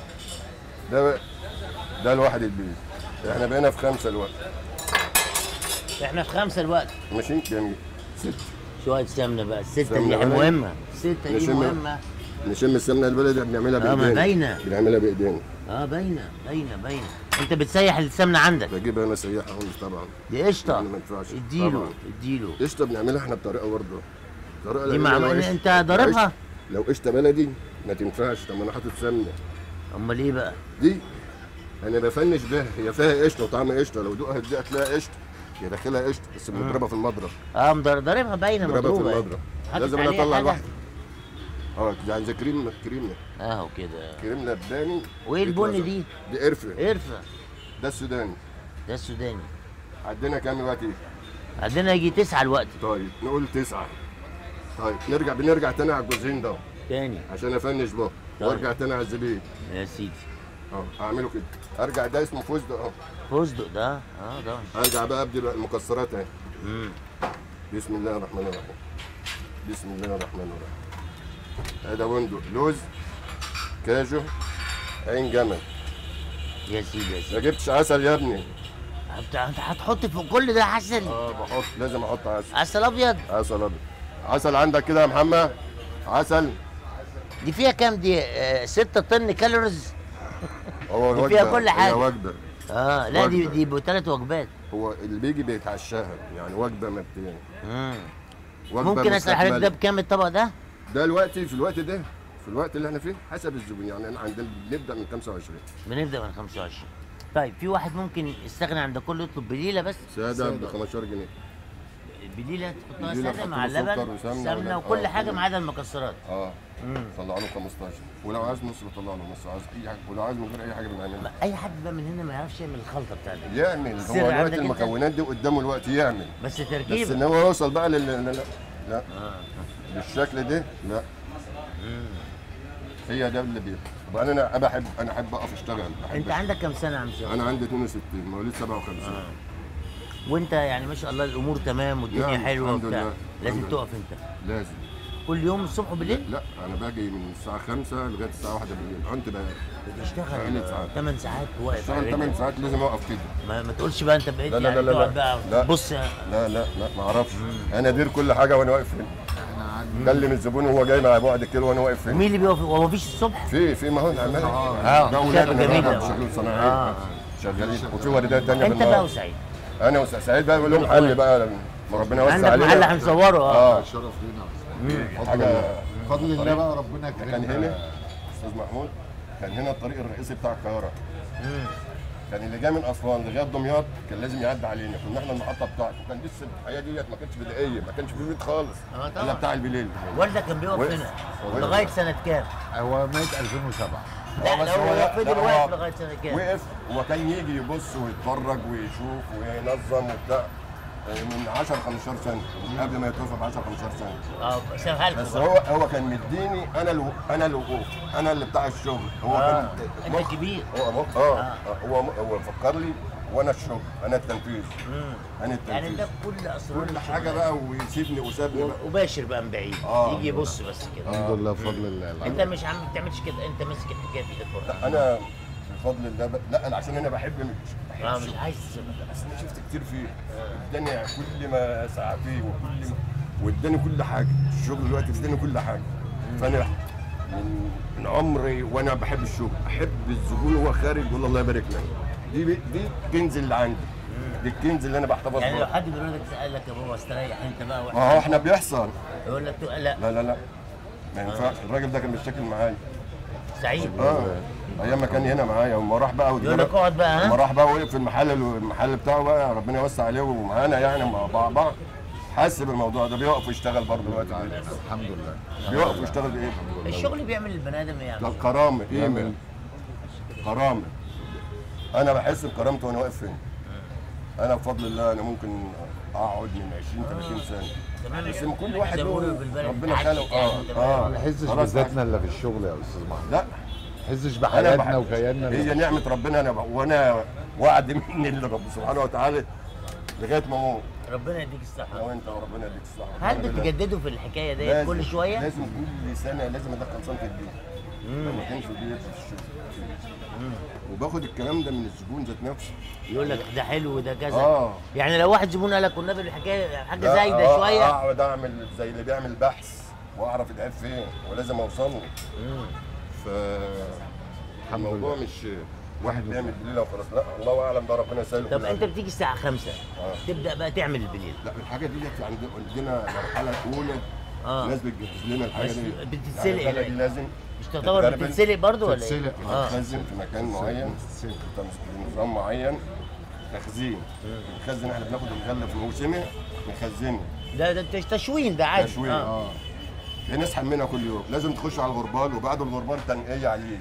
ده ده الواحد البيت. احنا بقينا في خمسه الوقت. احنا في خمسة الوقت. ماشي جميل. ست. شوية سمنة بقى، الستة سمنة دي بلدي. مهمة، الستة دي نشم- مهمة. نشم السمنه البلدي بنعملها اه ما بايدينا. باينة. بنعملها بايدينا. اه باينة باينة باينة. انت بتسيح السمنة عندك. بجيبها انا سياحه هون طبعا. دي قشطة. يعني ما ينفعش. اديله طبعاً. اديله. قشطه بنعملها احنا بطريقه برضه. طريقه دي لأن مع لو قشطة- انت ضاربها؟ لو قشطة- لو قشطه بلدي ما تنفعش. طب ما انا حاطط سمنه. امال ايه بقى؟ دي انا بفنش بها، هي فيها قشطه وطعم قشطه، لو دوقها دي هتلاقي قشطه، هي داخلها قشطه بس بنضربها في المضرب. اه مضر- ضاربها باينة بنضربها في مضروبة. المضرب. حاطط لازم انا عليها اطلع حاجة؟ لوحدي. اه يعني زي كريم كريم اهو كده. كريم لباني. وايه البن دي؟ دي قرفه. قرفة. ده السوداني. ده السوداني. عندنا كام دلوقتي؟ عندنا يجي تسعة الوقت. طيب نقول تسعه. طيب نرجع بنرجع تاني على الجوزين ده تاني. عشان افنش به طيب. وارجع تاني على الزبيب. يا سيدي. اه اعمله كده. ارجع ده اسمه فستق اهو. فستق ده اه ده. ارجع بقى ابدي المكسرات اهي. امم بسم الله الرحمن الرحيم. بسم الله الرحمن الرحيم. هذا بندق، لوز، كاجو، عين جمل. يا سيدي يا ما سيدي. جبتش عسل يا ابني. انت انت هتحط في كل ده عسل؟ اه بحط، لازم احط عسل. عسل ابيض؟ عسل ابيض. عسل عندك كده يا محمد؟ عسل. دي فيها كام دي؟ آه ستة طن كالوريز. هو دي وجبة. فيها كل حاجة. هي وجبه. اه لا دي وجبة. دي بثلاث وجبات. هو اللي بيجي بيتعشاها، يعني وجبه مبدئيا. امم وجبه ممكن اسال حضرتك ده مستكملة. بكام الطبق ده؟ ده الوقت في الوقت ده في الوقت اللي احنا فيه حسب الزبون، يعني احنا عندنا بنبدا من خمسة وعشرين. بنبدا من خمسة وعشرين. طيب في واحد ممكن يستغنى عن ده كله يطلب بليله بس؟ ساده ب خمستاشر جنيه. بليله تحطها بليلة ساده تحط مع له سكر اللبن وسمنة سمنه ولا- وكل آه، حاجه كل- ما عدا المكسرات. اه امم طلع له خمستاشر، ولو عايز نص بطلع له نص، عايز اي حاجه، ولو عايز من غير اي حاجه بنعملها. اي حد بقى من هنا ما يعرفش يعمل الخلطه بتاعتك. يعمل السر هو عندك دلوقتي أنت؟ المكونات دي قدامه الوقت يعمل، بس بس تركيبه. ان هو يوصل بقى لل لا لا, لا. آه. بالشكل ده لا. هي ده اللي بيبقى. وبعدين انا بحب انا احب اقف اشتغل. بحب انت عندك كام سنه يا عم شيخ؟ انا عندي اتنين وستين، مواليد سبعة وخمسين. آه. وانت يعني ما شاء الله الامور تمام والدنيا نعم، حلوه الحمد وبتاع. لله، لازم الحمد تقف انت لازم. كل يوم الصبح وبالليل؟ لا انا باجي من الساعه خمسة لغايه الساعه واحدة بالليل، كنت بقى بتشتغل ثمان ساعات. ثمان ساعات واقف اشتغل على ثمان رجلك. ساعات لازم اقف كده. ما, ما تقولش بقى انت بقيت لا لا يعني لا لا تقعد لا. بقى لا. بص. لا لا لا ما اعرفش. انا ادير كل حاجه وانا واقف هنا. كلم الزبون وهو جاي مع بعد كيلو وانا واقف هنا. ومين اللي بيقف؟ هو مفيش الصبح؟ في في ما هو نعملها. اه ده شكل ولادنا جميل بقى ده. شغالين آه. صناعيه شغالين، وفي وردات ثانيه انت بقى وسعيد. انا وسعيد بقى بقول لهم حل بقى ما ربنا يوسع عندك علينا. محل هنصوره اه اه شرف لينا بفضل حاجه الله. بفضل الله بقى ربنا كان يكرمنا. هنا استاذ محمود، كان هنا الطريق الرئيسي بتاع القاهره. كان اللي جاي من اسوان لغايه دمياط كان لازم يعدي علينا، كنا احنا المحطه بتاعته، وكان لسه الحياه ديت ما كانتش بدائيه، ما كانش في بيت خالص اه الا طبعا. بتاع البليل. والدك كان بيقف وقف. هنا وقف. لغايه سنه كام؟ هو مات ألفين وسبعة. لا بس لا هو هو لا- فضل لا، هو واقف لغايه سنه كام؟ وقف وكان يجي يبص ويتفرج ويشوف وينظم وبتاع من عشرة خمستاشر سنه، من قبل ما يتوفى ب عشرة خمستاشر سنه. اه سهلت بس هو هو كان مديني انا الو... انا الوقوف، انا اللي بتاع الشغل. هو آه. كان انت مخ- كبير. هو مخ... اه, آه. هو هو فكر لي وانا الشغل، انا التنفيذ. انا التنفيذ يعني ده كل اسرار كل حاجه بقى، ويسيبني وسابني بقى. وباشر بقى من بعيد آه. يجي يبص بس كده. الحمد لله بفضل الله. انت مش عم بتعملش كده، انت ماسك الحكايه في ايدك بره. انا بفضل الله ب... لا أنا عشان انا بحب مش بحب اه الشغل. مش عايز تسيبها. بس انا شفت كتير فيه، اداني كل ما اسعى فيه وكل ما واداني كل حاجه، الشغل دلوقتي اداني كل حاجه. فانا من من عمري وانا بحب الشغل، احب الزبون وهو خارج يقول الله يبارك لك. دي دي الكنز اللي عندي، دي الكنز اللي انا بحتفظ يعني لو بيه. حد بيقول لك سأل لك يا بابا استريح انت بقى ما هو احنا بيحصل. يقول لك لا لا لا لا ما ينفعش، الراجل ده كان بيشتكي معايا. سعيد اه ايام ما كان هنا معايا، وما راح بقى يقول لك اقعد بقى لما ها. راح بقى وقف في المحل المحل بتاعه بقى، ربنا يوسع عليه ومعانا يعني مع بعض، حس بالموضوع ده، بيقف ويشتغل برضه دلوقتي. الحمد لله. بيقف ويشتغل بايه؟ الشغل بيعمل البني ادم ده يعني. كرامه، قيمه، كرامه. انا بحس بكرامته وانا واقف هنا. انا بفضل الله انا ممكن اقعد من عشرين ثلاثين سنه، كمان بس كل واحد بيقولوا له بالبلد ربنا عايش خلقه. اه يعني اه ما نحسش خلاص بذاتنا الا في الشغل يا استاذ محمد. لا ما نحسش انا بحياتنا بحب وكياننا إلا هي في نعمه ربنا، انا ب- وانا وعد مني لرب سبحانه وتعالى لغايه ما اموت. ربنا يديك الصحه. وانت وربنا يديك الصحه. هل الحمد لله. بتجددوا في الحكايه ديت لازم- كل شويه؟ لازم كل سنه لازم ادخل صنف جديد. لو ما كانش جديد في الشغل. وباخد الكلام ده من الزبون ذات نفسه. يقول لك ده حلو وده كذا. اه يعني لو واحد زبون قال لك والنبي الحكايه حاجه لا، زايده آه، شويه. اقعد اعمل زي اللي بيعمل بحث واعرف العيب فين ولازم اوصل له. ف الموضوع مش واحد بيعمل بالليل وخلاص، لا الله اعلم ده ربنا يسهل. طب انت بتيجي الساعه خمسة تبدا بقى تعمل البليل. لا الحاجه دي عند عندنا مرحله اولى. اه الناس بتجهز لنا الحاجه بس دي. بتتسلق يعني يعني. دي لازم مش تعتبر تتغربل. بتتسلق برضه ولا ايه؟ تتسلق. اه تخزن في مكان معين، بنظام معين، تخزين. نخزن، احنا بناخد الغله في موسمه نخزنه. ده ده تش- تشوين ده عادي. تشوين. اه اه بنسحب منها كل يوم، لازم تخش على الغربال، وبعد الغربال تنقيه عليه.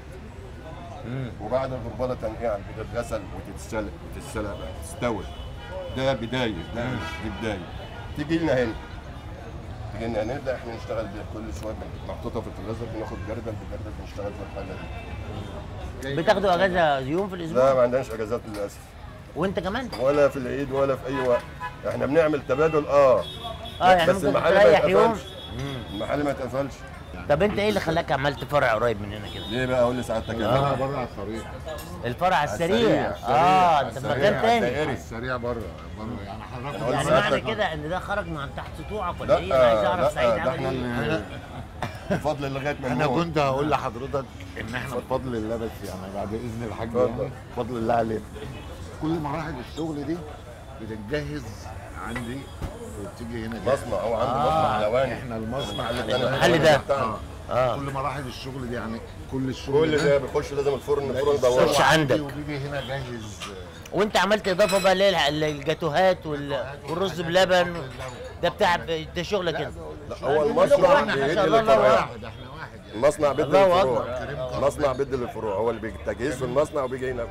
وبعد الغرباله تنقيه على تتغسل وتتسلق وتتسلق بقى تستوي. ده بدايه، ده دي بدايه. تيجي لنا هنا تيجي لنا نبدا احنا نشتغل بيها كل شويه، محطوطه في الفريزر، بناخد جردل بجردل بنشتغل في الحاله دي. بتاخدوا اجازه يوم في لا الاسبوع؟ ما عندناش اجازات للاسف، وانت كمان؟ ولا في العيد ولا في اي وقت. احنا بنعمل تبادل اه اه يعني بس ممكن المحل ما تريح يوم. يتقفلش. المحل ما يتقفلش. طب انت ايه اللي خلاك عملت فرع قريب مننا كده؟ ليه بقى اقول لسعادتك انا كده؟ بره على الطريق. الفرع على السريع. السريع، اه السريع، انت في السريع، مكان تاني. الدائري. على السريع بره بره يعني حضرتك أقول يعني لسعادتك- معنى كده ان ده خرج من تحت سطوعك ولا لا ايه؟ انا عايز اعرف سعيد لا ده عمل احنا ايه؟ اللي بفضل لغايه ما انا نموت. كنت هقول لحضرتك ان احنا بفضل الله، بس يعني بعد اذن الحاج اتفضل. يعني بفضل الله علينا كل مراحل الشغل دي بتتجهز عندي وبتيجي هنا جاهزة. مصنع، هو عنده مصنع حلواني. احنا المصنع المحل اللي بتاعنا المحل ده. بتاعنا. اه كل مراحل الشغل دي يعني كل الشغل كل ده بيخش لازم الفرن الفرن دوره. خش عندك. وبيجي هنا جاهز. وانت عملت اضافه بقى اللي هي الجاتوهات وال- والرز بلبن. ده بتاع ده شغلك انت. لا هو كلكم المصنع واحد، ما بيدي شاء الله، الله للفروع. واحد احنا واحد يعني. المصنع بيدي الله للفروع. أكبر. المصنع بيدي للفروع، هو اللي بيجهز في المصنع وبيجي هنا.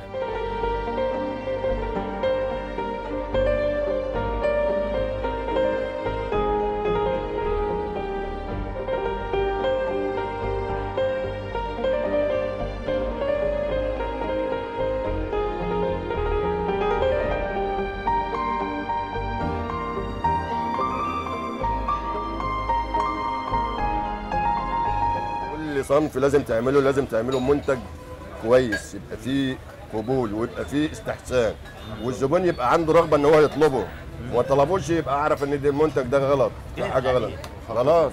كل صنف لازم تعمله لازم تعمله منتج كويس، يبقى فيه قبول ويبقى فيه استحسان، والزبون يبقى عنده رغبه ان هو يطلبه، وما طلبوش يبقى عارف ان دي المنتج ده غلط، في حاجه غلط خلاص.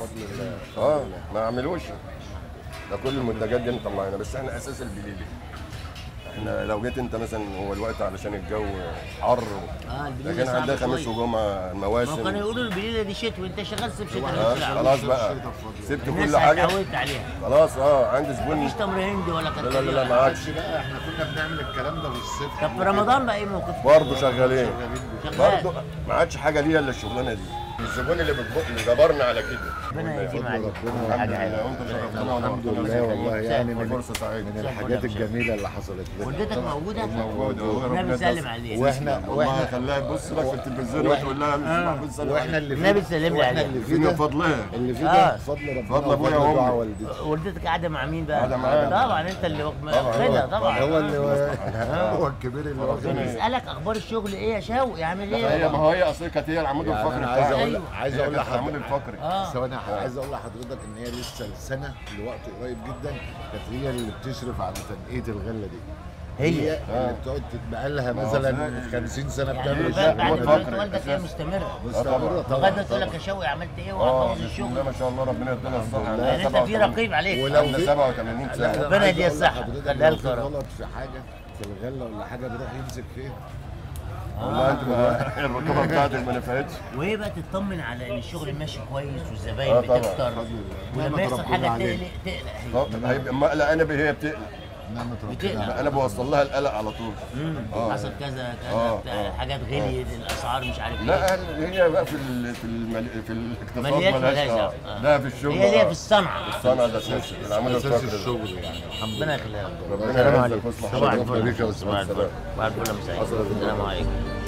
اه ما اعملوش. ده كل المنتجات دي مطلعينها، بس احنا اساس البليلي. احنا لو جيت انت مثلا هو الوقت علشان الجو حر اه البليله لكن صعبة عندنا خميس شوية. وجمعه ما كانوا مواسم. يقولوا البليله دي شتوي، انت شغال سيب شتوي آه، لا. خلاص بقى سبت الناس كل حاجه اتعودت عليها. خلاص. اه عندي زبون. مفيش تمر هندي ولا لا كتالية لا لا لا ولا ما حاجة. عادش. بقى احنا كنا بنعمل الكلام ده في الصيف. طب في رمضان بقى ايه موقفكم؟ برضه شغالين شغال. برضه ما عادش حاجه ليا الا الشغلانه دي. الزبون اللي بتبق اللي جبرنا على كده. ربنا يديم عليك. ربنا حاجه حلوه. وانت شرفتنا الحمد ونورتنا. لله والله، يعني من فرصه سعيده. من الحاجات الجميله اللي حصلت لنا. والدتك موجوده؟ موجوده النبي سلم عليها. واحنا والله واحنا خلاها تبص لك في التلفزيون وتقول لها مش محمود سلام واحنا اللي النبي فيه سلم لي واحنا عليها. اللي فيه فينا ده بفضلها. اللي فيه آه. ده بفضل ربنا فضل أبويا وفضل دعاء وأمي. والدتي. والدتك قاعده مع مين بقى؟ قاعدة معايا. طبعا انت اللي واخدها طبعا. هو اللي هو الكبير اللي واخد. بيسالك اخبار الشغل ايه يا شوقي، عامل هي ايه؟ ما هي اصل كانت هي العمود يعني الفقري انا عايز بتاعي. اقول أيوة. عايز هي اقول كانت العمود لحضرتك الفقري. اه ثواني، عايز اقول لحضرتك ان هي لسه السنه لوقت قريب جدا كانت هي اللي بتشرف على تنقيه الغله دي. هي هي اللي بتقعد بقى لها ما هو مثلا زي- خمسين سنه يعني بتعمل بعد الشغل ما ده. قلت والدك هي مستمره مستمره طبعا. لغايه ما تقول لك يا شوقي عملت ايه اه وهبوظ بسم الشغل. الله ما شاء الله ربنا يدينا الصحه. يعني انت في رقيب عليك. ولو عندنا في- سبعة وثمانين لا، سنه. لا، ربنا عايز يديها أقول الصحة. لحضرتك خليها لو في لك يا رب. غلط في حاجه في الغله ولا حاجه بيروح يمسك فيها. والله انت ما- الرقابه بتاعتك ما نفعتش. وهي بقى تطمن على ان الشغل ماشي كويس آه والزباين طبعا. بتكتر نعمة ولما يحصل ربنا حاجه علينا. تقلق تقلق هي طب هيبقى مقلق انا بيه هي بتقلق. نعمة بتقلق. ربنا. انا بوصل لها القلق على طول. آه. حصل كذا كذا آه، بتاع، آه. حاجات غليت الاسعار مش عارف ايه. لا هي بقى في ال في المل... في الاقتصاد مليات ملهاش ملهاش آه. دعوة. آه. لا في الشغل هي ليها آه. في الصنعه. الصنعه الاساسي العمل اساس الفقري ده. الشغل يعني الحمد ربنا لله. يخليها لك. ربنا السلام يعزك عليكم. ويصلح صباح حالك. عليك يا الفل. أستاذ. صباح الفل. صباح الفل يا مساء. السلام عليكم.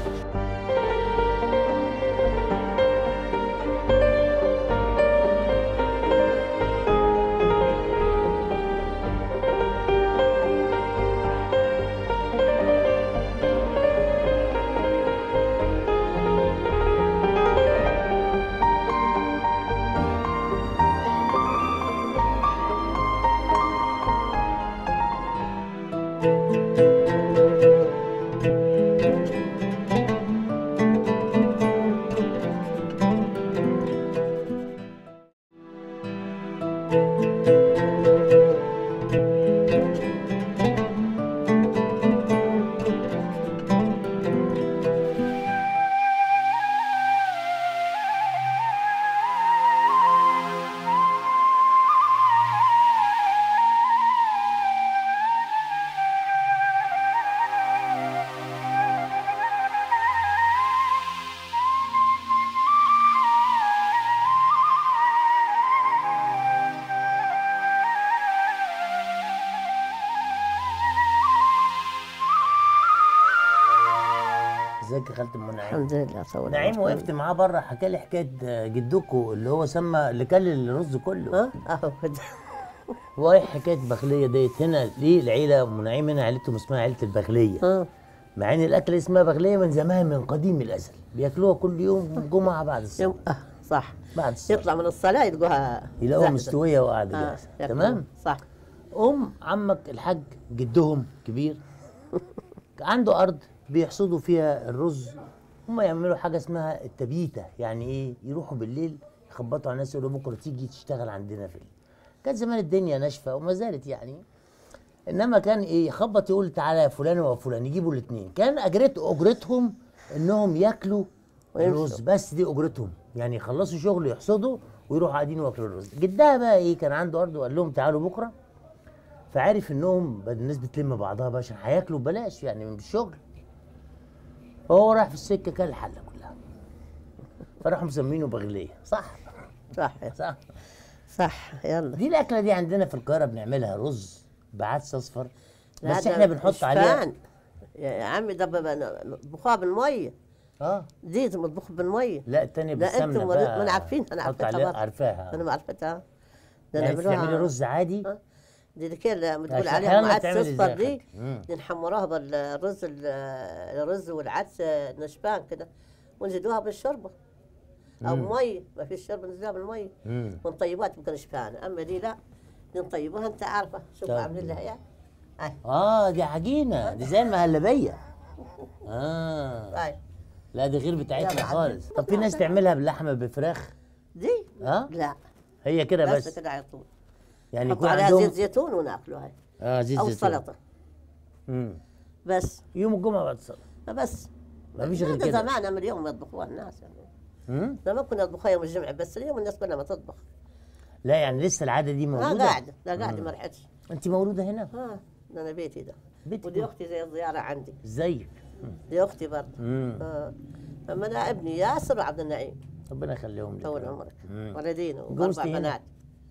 ازيك يا خالة ام نعيم؟ الحمد لله طول نعيم وقفت معاه بره حكى لي حكايه جدكم اللي هو سمى اللي كل الرز كله. ها اهو كده. وايه حكايه البخليه ديت هنا ليه العيله ام نعيم هنا عيلتهم اسمها عيله البخليه. ها مع ان الاكل اسمها بخليه من زمان من قديم الازل بياكلوها كل يوم جمعه بعد الصلاه. يوم اه صح. بعد الصلاه يطلع من الصلاه يلقوها يلاقوها زهزة. مستويه وقاعده آه، جاهزه. ياكلوها. تمام. صح. ام عمك الحاج جدهم كبير عنده ارض بيحصدوا فيها الرز. هم يعملوا حاجه اسمها التبيته، يعني ايه؟ يروحوا بالليل يخبطوا على الناس يقولوا بكره تيجي تشتغل عندنا في الليل. كانت زمان الدنيا ناشفه وما زالت يعني. انما كان ايه؟ يخبط يقول تعالى يا فلان وفلان يجيبوا الاثنين. كان اجرته اجرتهم انهم ياكلوا الرز، بس دي اجرتهم، يعني يخلصوا شغل يحصدوا ويروحوا قاعدين واكلوا الرز. جدها بقى ايه؟ كان عنده ارض وقال لهم تعالوا بكره، فعرف انهم الناس بتلم بعضها بقى عشان هياكلوا ببلاش يعني من الشغل. فهو راح في السكه كان الحله كلها، فراحوا مسمينه بغليه. صح صح صح صح. يلا. دي الاكله دي عندنا في القاهره بنعملها رز بعدس اصفر، لا بس ده احنا بنحط مش عليها فان. يا عمي ده بطبخوها بالميه. اه دي مطبوخ بالميه. لا التانية لا بالسمنه انتم بقى. ما انا عارفين انا حط عارفاها عليها برضه. عارفاها. انا ما عرفتها. ده يعني نعملوها- تعملي رز عادي. آه. دي اللي كده بتقول عشان عليها حيالنا معاد بتعمل اصفر إزاي دي. يا خالتي؟ مم. دي نحمروها بالرز ال- الرز والعدس نشفان كده ونزيدوها بالشوربه او ميه. ما فيش شوربه نزيدوها بالميه مم. ونطيبوها تبقى نشفانه. اما دي لا، دي نطيبوها انت عارفه. شوف طيب. عاملين لها ايه. اي اه دي عجينه، دي زي المهلبيه. اه اي لا دي غير بتاعتنا لا، خالص. طب في ناس تعملها باللحمه بفراخ. دي اه لا هي كده بس بس كده على طول. يعني نحط يكون عليها عندهم زيت زيتون وناكلوها اه زيت او زيتون. سلطه. امم بس يوم الجمعه بعد الصلاه بس ما فيش غير هذا كده. زمان، اما اليوم يطبخوها الناس يعني. امم زمان كنا نطبخها يوم الجمعه، بس اليوم الناس كلها ما تطبخ. لا يعني لسه العاده دي ما موجوده. قاعده، لا قاعده ما رحتش. انت مولوده هنا؟ ها ده انا بيتي ده. بيتك ودي ده. اختي زي الزياره عندي. ازيك؟ دي اختي برضه. امم اه اما انا ابني ياسر وعبد النعيم ربنا يخليهم لك. طول عمرك. مم. ولدين واربع اتجوزتي هنا؟ بنات.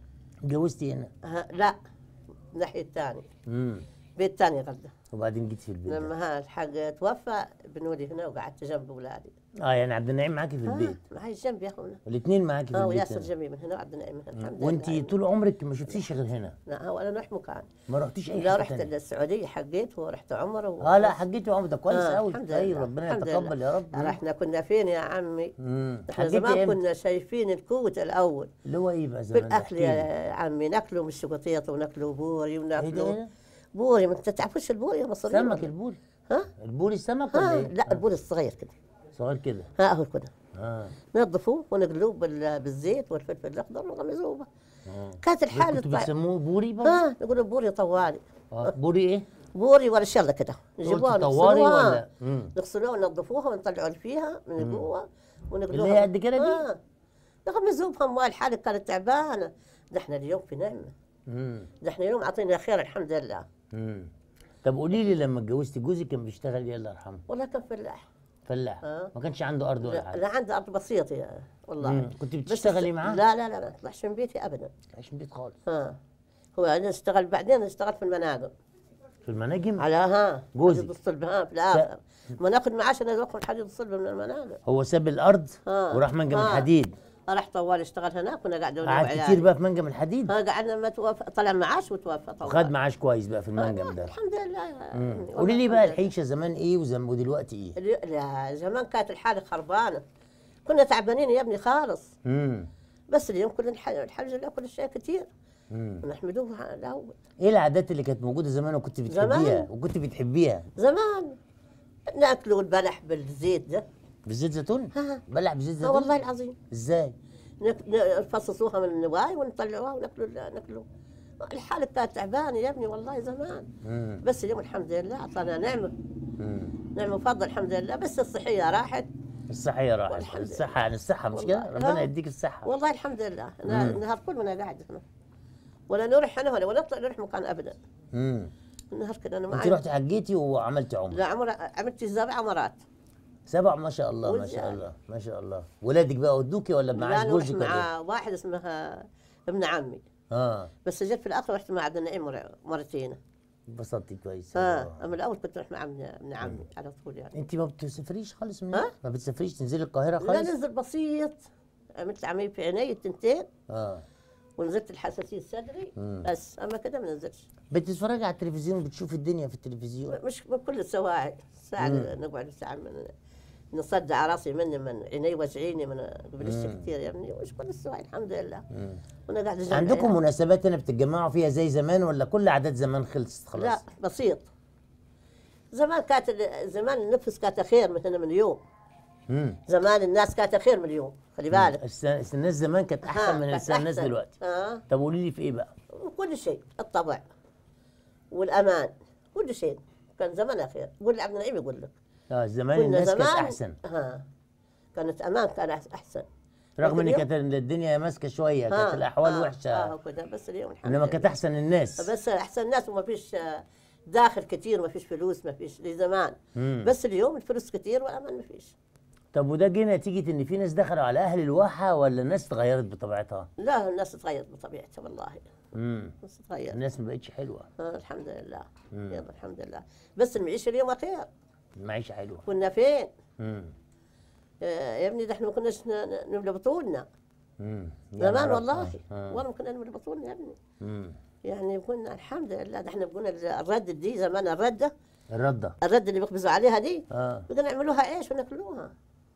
اتجوزتي هنا؟ ها لا الناحيه الثانيه، امم بيت ثاني غدا. وبعدين جيت في البيت ده. لما ها الحاج توفى بنولي هنا وقعدت جنب اولادي. اه يعني عبد النعيم معاكي في البيت؟ اه معي جنبي يا اخونا. والاثنين معاكي في اه البيت وياسر هنا. جنبي من هنا وعبد النعيم من هنا الحمد لله. وانت طول عمرك ما شفتيش غير هنا؟ لا ولا نروح مكان. ما رحتيش اي لا حته رحت تانية؟ السعوديه حقيت ورحت عمره و... اه لا حجيتي عمر ده كويس آه قوي. الحمد طيب لله. ربنا الحمد يتقبل لله. يا رب. احنا كنا فين يا عمي؟ امم احنا حجيتي زمان امتى؟ كنا شايفين الكوت الاول اللي هو ايه بقى زمان؟ ده؟ بالاكل احكي لي. يا عمي، ناكلوا من الشقطيط وناكلوا بوري ايه ده وناكلوا إيه ده؟ بوري. ما انت تعرفوش البوري يا مصريين؟ سمك ولا؟ البوري؟ ها؟ البوري السمك ولا ها ايه؟ لا البوري الصغير كده. صغير كده. ها هو كده. اه ننظفوه ونقلوه بال- بالزيت والفلفل الاخضر ونغمزوه. اه كانت الحاله كنتوا تطلع. بتسموه بوري برضه؟ ها نقول بوري طوالي. اه بوري ايه؟ بوري ولا شله كده نجيبوها قلت طواري ونغسلوها. ولا؟ مم. نغسلوها وننظفوها ونطلعوا اللي فيها من جوا ونقلوها. اللي هي قد كده دي؟ اه نغمزوها بهم. الحاله كانت تعبانه. ده احنا اليوم في نعمه. امم ده احنا اليوم عطينا خير الحمد لله. امم طب قولي لي لما اتجوزتي جوزك كان بيشتغل ايه الله يرحمه؟ والله كان فلاح. فلاح؟ آه. ما كانش عنده ارض ولا لا, حاجه؟ لا عنده ارض بسيطه يا والله. مم. كنت بس بتشتغلي است- معاه؟ لا لا لا ما طلعش من بيتي ابدا. عايش من بيت خالص. ها هو انا اشتغل بعدين اشتغل في المناقب في المناجم؟ على ها جوزي. حديد الصلب ها في الاخر ما ناخذ معاش انا ندخل حديد الصلب من المناقب. هو ساب الارض آه. وراح منجم آه. الحديد. راح طوال اشتغل هناك وانا قاعده قعد كتير بقى في منجم الحديد؟ ها قعدنا ما توفى طلع معاش وتوفى طوال. وخد معاش كويس بقى في المنجم آه ده. الحمد لله يا مم. ابني. قولي لي والله بقى الحمد لله. الحيشه زمان ايه وزم- ودلوقتي ايه؟ اليو- لا زمان كانت الحاله خربانه. كنا تعبانين يا ابني خالص. امم بس اليوم كل الح- الحمد لله كل شيء كثير. امم ونحمدوه على الاول. ايه العادات اللي كانت موجوده زمان وكنت بتحبيها زمان؟ وكنت بتحبيها؟ زمان ناكلوا البلح بالزيت ده. بالزيت زيتون؟ ها. بلع بزيت اه زيتون؟ والله العظيم. ازاي؟ نك- نفصصوها من النواي ونطلعوها وناكلوا ناكلوا. الحالة كانت تعبانة يا ابني والله زمان. امم بس اليوم الحمد لله اعطانا نعمه. امم نعمه وفضل الحمد لله. بس الصحية راحت. الصحة راحت. والحمد لله. الصحة يعني الصحة مش والله. كده؟ ربنا ها. يديك الصحة. والله الحمد لله. أنا النهار كله انا قاعد هنا. ولا نروح هنا ولا ولا نطلع نروح مكان ابدا. امم النهار كده انا انت معي. رحتي حجيتي وعملتي عمرة؟ لا عمر عملت سبع عمرات. سبع ما شاء الله ما شاء وزيادة. الله ما شاء الله. ولادك بقى ودوكي ولا لا بمعاش نروح جوزك ولا مع ايه؟ واحد اسمها ابن عمي. اه بس جيت في الاخر رحت مع عبد النعيم مر- مرتين. انبسطتي كويس. ها آه. اما الاول كنت اروح مع ابن ابن عمي على طول يعني. انت ما بتسافريش خالص من ها؟ هنا؟ ما بتسافريش تنزلي القاهرة لا خالص؟ ننزل بسيط. عملت عمليه في عيني التنتين اه ونزلت الحساسيه الصدري. مم. بس اما كده ما ننزلش. بتتفرجي على التلفزيون وبتشوفي الدنيا في التلفزيون؟ مش من كل السواعي ساعه نقعد ساعه من نصدع راسي مني من عيني وجعيني من قبلش كثير يا ابني. ومش كل السواعي الحمد لله. وانا قاعد جنب عندكم عيال. مناسبات هنا بتتجمعوا فيها زي زمان ولا كل عادات زمان خلصت خلاص؟ لا بسيط. زمان كانت ال- زمان النفس كانت خير من هنا من اليوم. امم زمان الناس كانت خير من اليوم خلي بالك. الس- الناس زمان كانت احسن ها، من كانت الس- الناس أحسن. دلوقتي. اه طب قولي لي في ايه بقى؟ وكل شيء الطبع والامان كل شيء كان زمان خير. قول عبد النعيم يقول لك اه زمان كنا الناس كانت زمان احسن ها كانت امان كان أحس- احسن. رغم ان لكن كانت الدنيا ماسكه شويه كانت ها، الاحوال ها، وحشه اه كده. بس اليوم الحمد انما لله. كانت احسن الناس. بس احسن ناس وما فيش آه، داخل كتير وما فيش فلوس ما فيش زي زمان. مم. بس اليوم الفلوس كتير والامان ما فيش. طب وده جه نتيجه ان في ناس دخلوا على اهل الواحه ولا الناس اتغيرت بطبيعتها؟ لا الناس تغيرت بطبيعتها والله. امم الناس تغيرت. الناس ما بقتش حلوه. آه الحمد لله. يلا الحمد لله. بس المعيشه اليوم خير. المعيشه حلوه. كنا فين؟ امم آه يا ابني ده احنا ما كناش ن- ن- نملى بطولنا امم زمان والله. آه. والله ما كنا نملى بطولنا يا ابني. امم يعني كنا الحمد لله. ده احنا قلنا الرد دي زمان الرده الرده الرد اللي بيخبزوا عليها دي اه بدنا نعملوها عيش وناكلوها.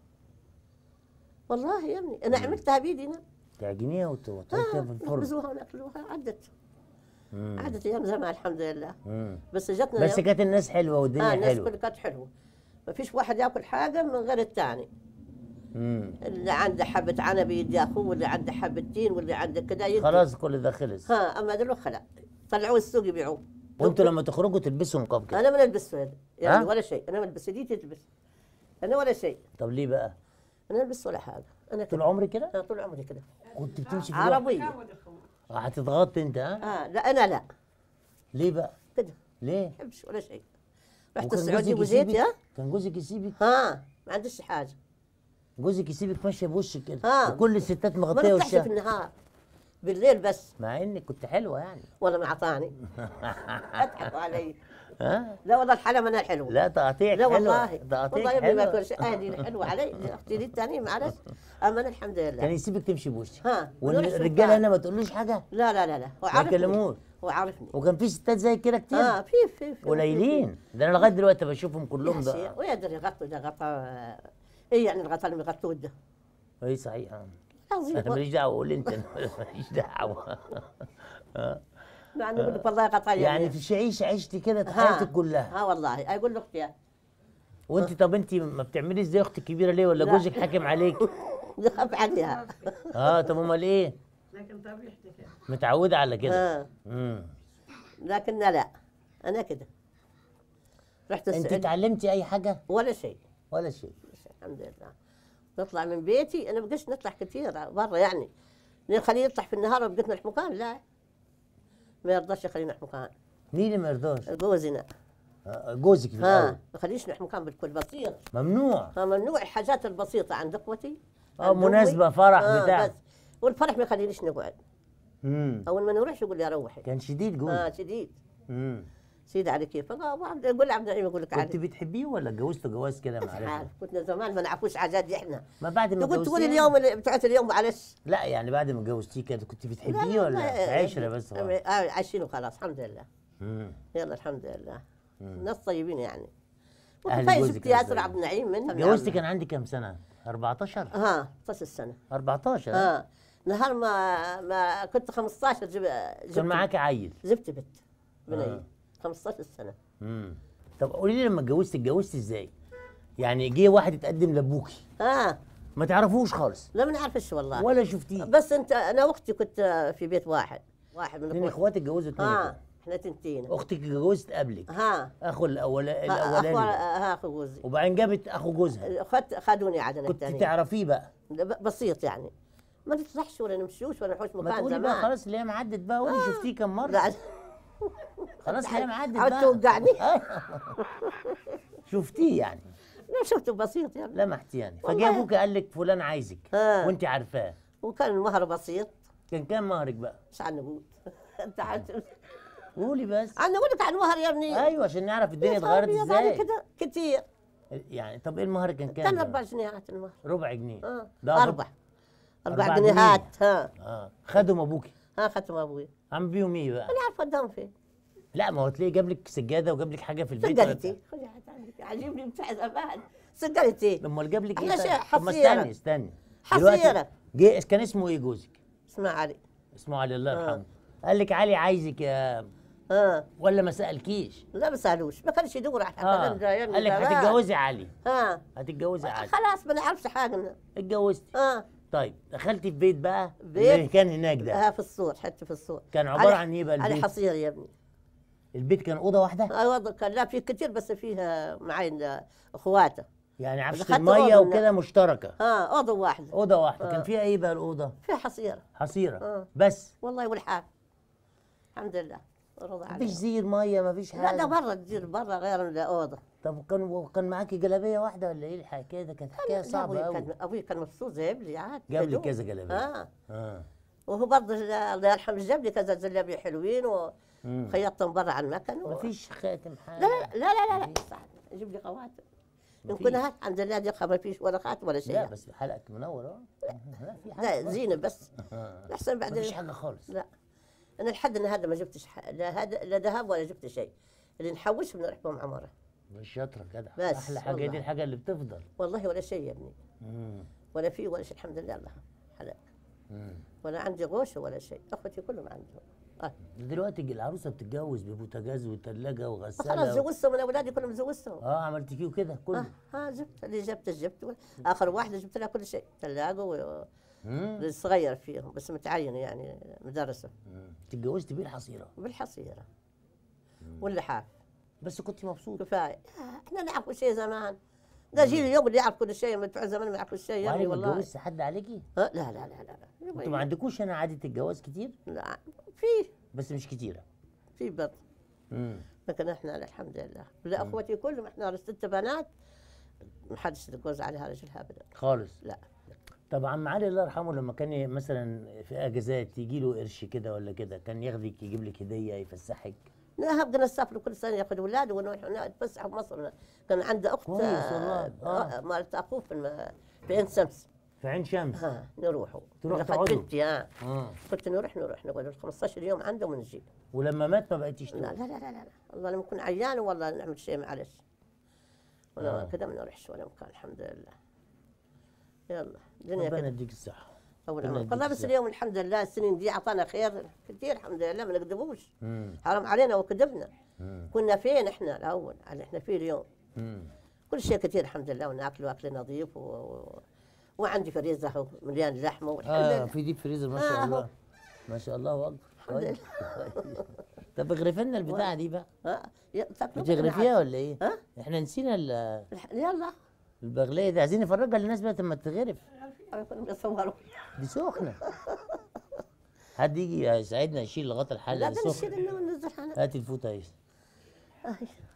والله يا ابني انا عملتها بايدي انا. تعجنيها وت- وتحطيها آه في الفرن. نخبزوها وناكلوها. عدت مم. عدت ايام زمان الحمد لله. مم. بس جتنا بس يوم- كانت الناس حلوه والدنيا اه الناس حلوه. كلها كانت حلوه. ما فيش واحد ياكل حاجه من غير الثاني. امم اللي عنده حبه عنب يدي اخوه واللي عنده حبه تين واللي عنده كذا يدي. خلاص كل ده خلص. ها اما دلوقتي خلا طلعوه السوق يبيعوه. وانتوا لما تخرجوا تلبسوا نقاب كده؟ انا ما نلبس يعني ها؟ ولا شيء، انا ما البس، دي تلبس، انا ولا شيء. طب ليه بقى؟ انا البس ولا حاجه، انا طول كده. عمري كده؟ أنا طول عمري كده. كنت بتمشي في عربيه. اه هتتغطي انت ها؟ اه لا انا لا ليه بقى؟ كده، ليه؟ ما بحبش ولا شيء. رحت وكان السعوديه جوزك وجيت يسيبك؟ يا كان جوزك يسيبك؟ ها، ما عنديش حاجه. جوزك يسيبك ماشيه بوشك كده ها. وكل الستات ما مغطيه نطلعش وشها في النهار، بالليل بس. مع انك كنت حلوه يعني. والله ما اعطاني. اضحكوا علي. ها؟ لا والله الحلا انا حلو. لا تقطيع لا حلوه والله تقطيع والله يا ابني ما حلوه. كل شيء اهلي حلوه علي، اختي دي الثانيه معلش، اما انا الحمد كان لله. يسيبك تمشي بوشك. ها والرجاله هنا ما تقولوش حاجه؟ لا لا لا لا هو ما عارفني، يكلموش. هو عارفني. وكان في ستات زي كده كتير؟ اه في في في قليلين. ده انا لغايه دلوقتي بشوفهم كلهم ده. ويقدر يغطوا ده غطا. ايه يعني الغطاء اللي يغطوه ده؟ اي صحيح. آه. عظيم. انا ماليش دعوه، قول انت. أنا ماليش دعوه. آه. يعني يقول لك والله غطاء يعني تعيش عيشتي كده حياتك كلها. ها والله اقول له اختي. وانت طب انت ما بتعملي زي اختك الكبيره ليه ولا لا. جوزك حاكم عليك؟ يخاف عليها. اه طب امال ايه؟ لكن طبيعتك يعني. متعوده على كده. اه امم لكن لا انا كده. رحت انت السعوديه اتعلمتي اي حاجه؟ ولا شيء. ولا شيء. الحمد لله. نطلع من بيتي، انا ما بقيتش نطلع كثير برا يعني. نخليه يطلع في النهار وبقيت نروح مكان، لا ما يرضاش يخلينا نروح مكان. مين اللي ما يرضاش؟ جوزنا. آه، جوزك في ها الاول. ما خليش نروح مكان بالكل بسيط. ممنوع. ها ممنوع الحاجات البسيطة عند اخوتي. اه عند مناسبه أمي. فرح آه بتاع. بس. والفرح ما يخلينيش نقعد. امم اول ما نروح يقول لي روحي. كان شديد جوزك. اه شديد. امم سيدي على كيفك. اه بعد- يقول لي عبد النعيم يقول لك كنت عادي. بتحبيه ولا اتجوزته جواز كده مش معرفه؟ عارف، كنا زمان ما نعرفوش حاجات دي احنا. ما بعد ما تقول تقول اتجوزتيه؟ اليوم اللي بتاعت اليوم معلش. لا يعني بعد ما اتجوزتيه كده كنت لا، بتحبيه لا، ولا لا، عشره بس؟ آه آه، عايشين وخلاص الحمد لله. امم يلا الحمد لله. ناس طيبين يعني. أهل وكفايه جوزك جبت ناس ياسر طيبين. عبد النعيم منها. جوزتي كان عندي كام سنه؟ أربعتاشر؟ ها ستاشر سنه. أربعتاشر. اه نهار ما ما كنت خمستاشر جب... جبت كان معاكي عيل. جبت بنت بنية آه. خمستاشر سنه. امم طب قولي لي لما اتجوزتي اتجوزتي ازاي؟ يعني جه واحد يتقدم لابوكي اه ما تعرفوش خالص لا ما نعرفش والله. ولا شفتيه؟ بس انت انا واختي كنت في بيت واحد واحد من اتنين اخواتي. اخواتي اتجوزوا اتنين اه اخوات. احنا تنتين. اختك اتجوزت قبلك. ها اخو الاول ها، الاولاني اخو بقى. ها اخو جوزي. وبعدين جابت اخو جوزها. خد خدوني عاد انا كنت الثاني. تعرفيه بقى؟ بسيط يعني. ما نطلعش ولا نمشيوش ولا نحوش ما مكان تقولي بقى زمان. خلاص اللي هي معدت بقى قولي شفتيه كم مره؟ لا خلاص اللي هي معدت عاد بقى توقعني. شفتيه يعني؟ لا شفته بسيط يعني. لمحتي يعني والله. فجاء ابوك قال لك فلان عايزك آه. وانت عارفاه. وكان المهر بسيط. كان كام مهرك بقى؟ مش عن نقول. انت عارف قولي بس. انا اقول لك عن المهر يا ابني. ايوه عشان نعرف الدنيا يا اتغيرت صاحبي، ازاي. يعني كده كتير. يعني طب ايه المهر كان كام؟ كان بقى؟ اربع جنيهات المهر. ربع جنيه. اه ده اربع اربع أربع جنيهات. ها اه خدهم ابوكي ها اخذتهم ابوي. عم بيهم ايه بقى؟ انا عارفه قدام فين. لا ما هو تلاقيه جاب لك سجاده وجاب لك حاجه في البيت. سجلتي خذي عاد عندك عجيبني بتاع زمان. سجلتي امال جاب لك احنا ايه؟ شيء طيب؟ طب ما حصيرة. استني استني حصيرة. جه كان اسمه ايه جوزك؟ اسمع علي. اسمه علي الله آه. يرحمه. قال لك علي عايزك يا ها ولا ما سالكيش؟ لا ما سالوش، ما كانش يدور على اه حاجه. ده يا ابني قال لك زمان. هتتجوزي علي. ها هتتجوزي علي. خلاص ما نعرفش حاجه. اتجوزتي. ها طيب دخلتي في بيت بقى بيت. اللي كان هناك ده ها في الصور حتى في الصور. كان عباره على- عن ايه بقى على البيت؟ حصير يا ابني. البيت كان اوضه واحده؟ ايوه كان لا في كثير بس فيها معي اخواته. يعني عفشه دخلت الميه أوضة وكده مشتركه. ها اوضه واحده. اوضه واحده. آه. كان فيها ايه بقى الاوضه؟ فيها حصيره. حصيره. آه. بس والله والحال. الحمد لله رضى مفيش علينا. زير ميه مفيش حاجه؟ لا ده برا تدير برا غير الاوضه. طب كان كان معاكي جلابيه واحده ولا ايه الحكايه ده؟ كانت حكايه لا، صعبه أبوي قوي. كان ابوي كان مبسوط جايب لي عاد. جاب لي بدون. كذا جلابيه. اه اه وهو برضه الله يرحمه جاب لي كذا جلابيه حلوين مم. وخيطتهم برا على المكن و... مفيش خاتم حاجه؟ لا لا لا لا لا, لا. صح جيب لي خواتم. مفيش. يمكن هات الحمد لله دي ما فيش ولا خاتم ولا شيء. لا بس حلقك منور اه. لا في حاجه. لا زينه بس. آه. احسن بعدين. مفيش حاجه خالص. لا انا لحد هذا ما جبتش ح... لا هذا لا ذهب ولا جبت شيء. اللي نحوش بنروح بهم عمره. مش شاطره جدع. بس احلى حاجه والله. دي الحاجه اللي بتفضل. والله ولا شيء يا ابني. مم. ولا في ولا شيء الحمد لله الله حلال. مم. ولا عندي غوشه ولا شيء. اخوتي كلهم عندهم. آه. دلوقتي العروسه بتتجوز ببوتاجاز وثلاجه وغساله. خلاص زوجتهم انا اولادي كلهم زوجتهم. اه عملتي كيو كده كله. اه ها جبت اللي جبت جبت اخر واحده جبت لها كل شيء ثلاجه و امم الصغير فيهم بس متعين يعني مدرسه اتجوزتي بيه الحصيره. بالحصيره. واللحاف. بس كنت مبسوط. كفايه آه، احنا نعرف كل شيء زمان. ده جيل اليوم اللي يعرف كل شيء، من بتوع زمان ما يعرف كل شيء يا ابني وعلي ما والله. اتجوزت حد عليكي؟ ها؟ لا لا لا لا لا. انتوا ما عندكوش هنا عادة الجواز كتير؟ لا في بس مش كتيرة. في برضه. امم لكن احنا الحمد لله، لا اخوتي كلهم احنا ست بنات ما حدش تتجوز عليها رجلها ابدا خالص. لا. طب عم علي الله يرحمه لما كان مثلا في اجازات يجي له قرش كده ولا كده، كان ياخدك يجيب لك هديه يفسحك؟ نذهب بدنا نسافر كل سنه ياخذ اولاده ونروح نتفسح بمصر. كان عنده اخت كويس والله. آه. مالت اخوه في الم... في عين شمس. في عين شمس. ها نروحوا. تروح لقد تقعدوا؟ بنتي اه اه. كنت نروح نروح نقعد خمسطعش يوم عنده ونجي. ولما مات ما بقيتيش لا تروح؟ لا لا لا لا والله لما نكون عيان والله نعمل شيء معلش. ولا آه. كذا ما نروحش ولا مكان الحمد لله. يلا الدنيا ربنا كده. يديك الصحه. أول ربنا عمر. يديك والله بس الصحة. اليوم الحمد لله السنين دي اعطانا خير كثير الحمد لله ما نكذبوش. مم. حرام علينا وكذبنا. مم. كنا فين احنا الاول اللي احنا فيه اليوم. مم. كل شيء كثير الحمد لله وناكل اكل نظيف و... و... وعندي فريزه أهو مليان لحمه والحمد اه لله. في ديب فريزر ما شاء آه. الله. ما شاء الله اكبر. كويس. طب اغرفي لنا البتاعه دي بقى. ها ي- تاكلوا بتغرفيها ولا ايه؟ ها؟ احنا نسينا ال- الح- يلا البغليه دي، عايزين نفرجها للناس بقى لما تغرف. كنا بيصوروا. دي سخنه. حد يجي يساعدنا يشيل لغايه الحله لا دي ده سخنه. نشيل لنا وننزل حنا. هاتي الفوطه اهي. آه.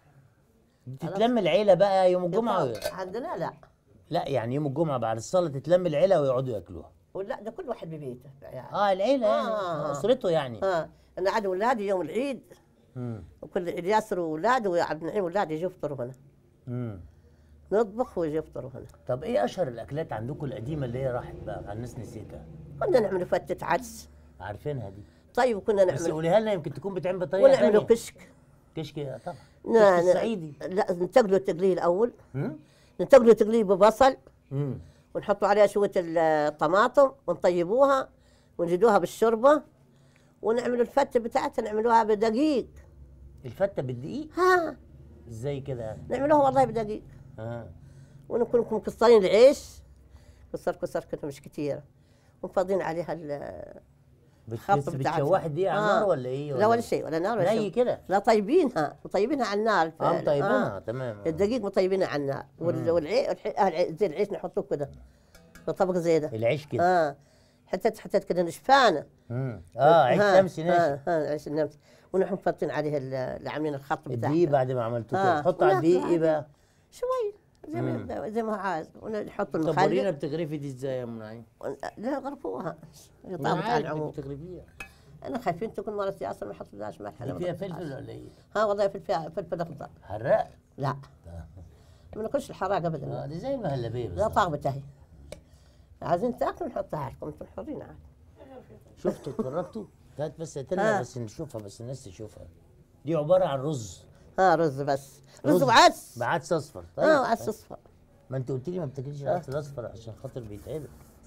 تتلم العيله بقى يوم الجمعه و... عندنا لا. لا يعني يوم الجمعه بعد الصلاه تتلم العيله ويقعدوا ياكلوها. ولا ده كل واحد ببيته يعني. اه العيله يعني آه. اسرته يعني. اه انا عاد اولادي يوم العيد امم وكل ياسر واولاده وعبد النعيم واولاده يجوا يفطروا هنا. امم نطبخ ويجوا يفطروا هنا. طب ايه اشهر الاكلات عندكم القديمه اللي هي راحت بقى الناس نسيتها؟ كنا نعمل فتة عدس. عارفينها دي. طيب وكنا بس نعمل قوليها لنا يمكن تكون بتعمل بطريقه ونعملوا ثانيه. كشك. كشك طبعا. لا كشك الصعيدي. لا نتقلوا التقليه الاول. امم نتقلوا تقليه ببصل امم ونحطوا عليها شويه الطماطم ونطيبوها ونزيدوها بالشوربه ونعملوا الفته بتاعتها نعملوها بدقيق. الفته بالدقيق؟ ها ازاي كده يعني؟ نعملوها والله بدقيق. اه ونكون مكسرين العيش كسر كسر كده مش كتير ومفضين عليها ال- الخلط بت- بتاعتها. بتشوحي دي على النار ولا ايه؟ لا ولا شيء ولا نار ولا ني شيء. كده؟ لا طيبينها مطيبينها على النار. اه مطيبينها تمام. آه. الدقيق مطيبينها على النار والعيش زي العيش نحطوه كده في طبق زي ده. العيش كده. اه حتت حتت كده نشفانه. امم اه عيش ها، شمسي ناشف. ها ها عيش النمسي ونحن مفطين عليه ال- اللي عاملين الخط بتاعه. الدقيق بعد ما عملتوه آه. كده تحط على الدقيق ايه بقى؟ شوي زي ما زي ما هو عايز ونحط طب ورينا المخلل. بتغرفي دي ازاي يا ام نعيم؟ ون- لا غرفوها أنا طابت على عارف العموم. إنك بتغرفيها. انا خايفين تكون مرة ياسر ما حطيناش ملح. أنا دي ما فيها ضفتهاش. فلفل ولا ايه؟ ها والله فلفل فلفل اخضر. حراق؟ لا ما ناكلش الحراق اه ابدا. دي زي المهلبيه لا بالظبط. طاغبة هي. عايزين تاكلوا نحطها لكم انتم حرين عاد. شفتوا اتفرجتوا؟ هات بس آه. هاتلنا بس نشوفها بس الناس تشوفها. دي عباره عن رز. ها رز بس رز وعدس. بعدس اصفر. طيب اه وعدس اصفر. ما انت قلت لي ما بتاكليش العدس الاصفر عشان خاطر بيتعبك.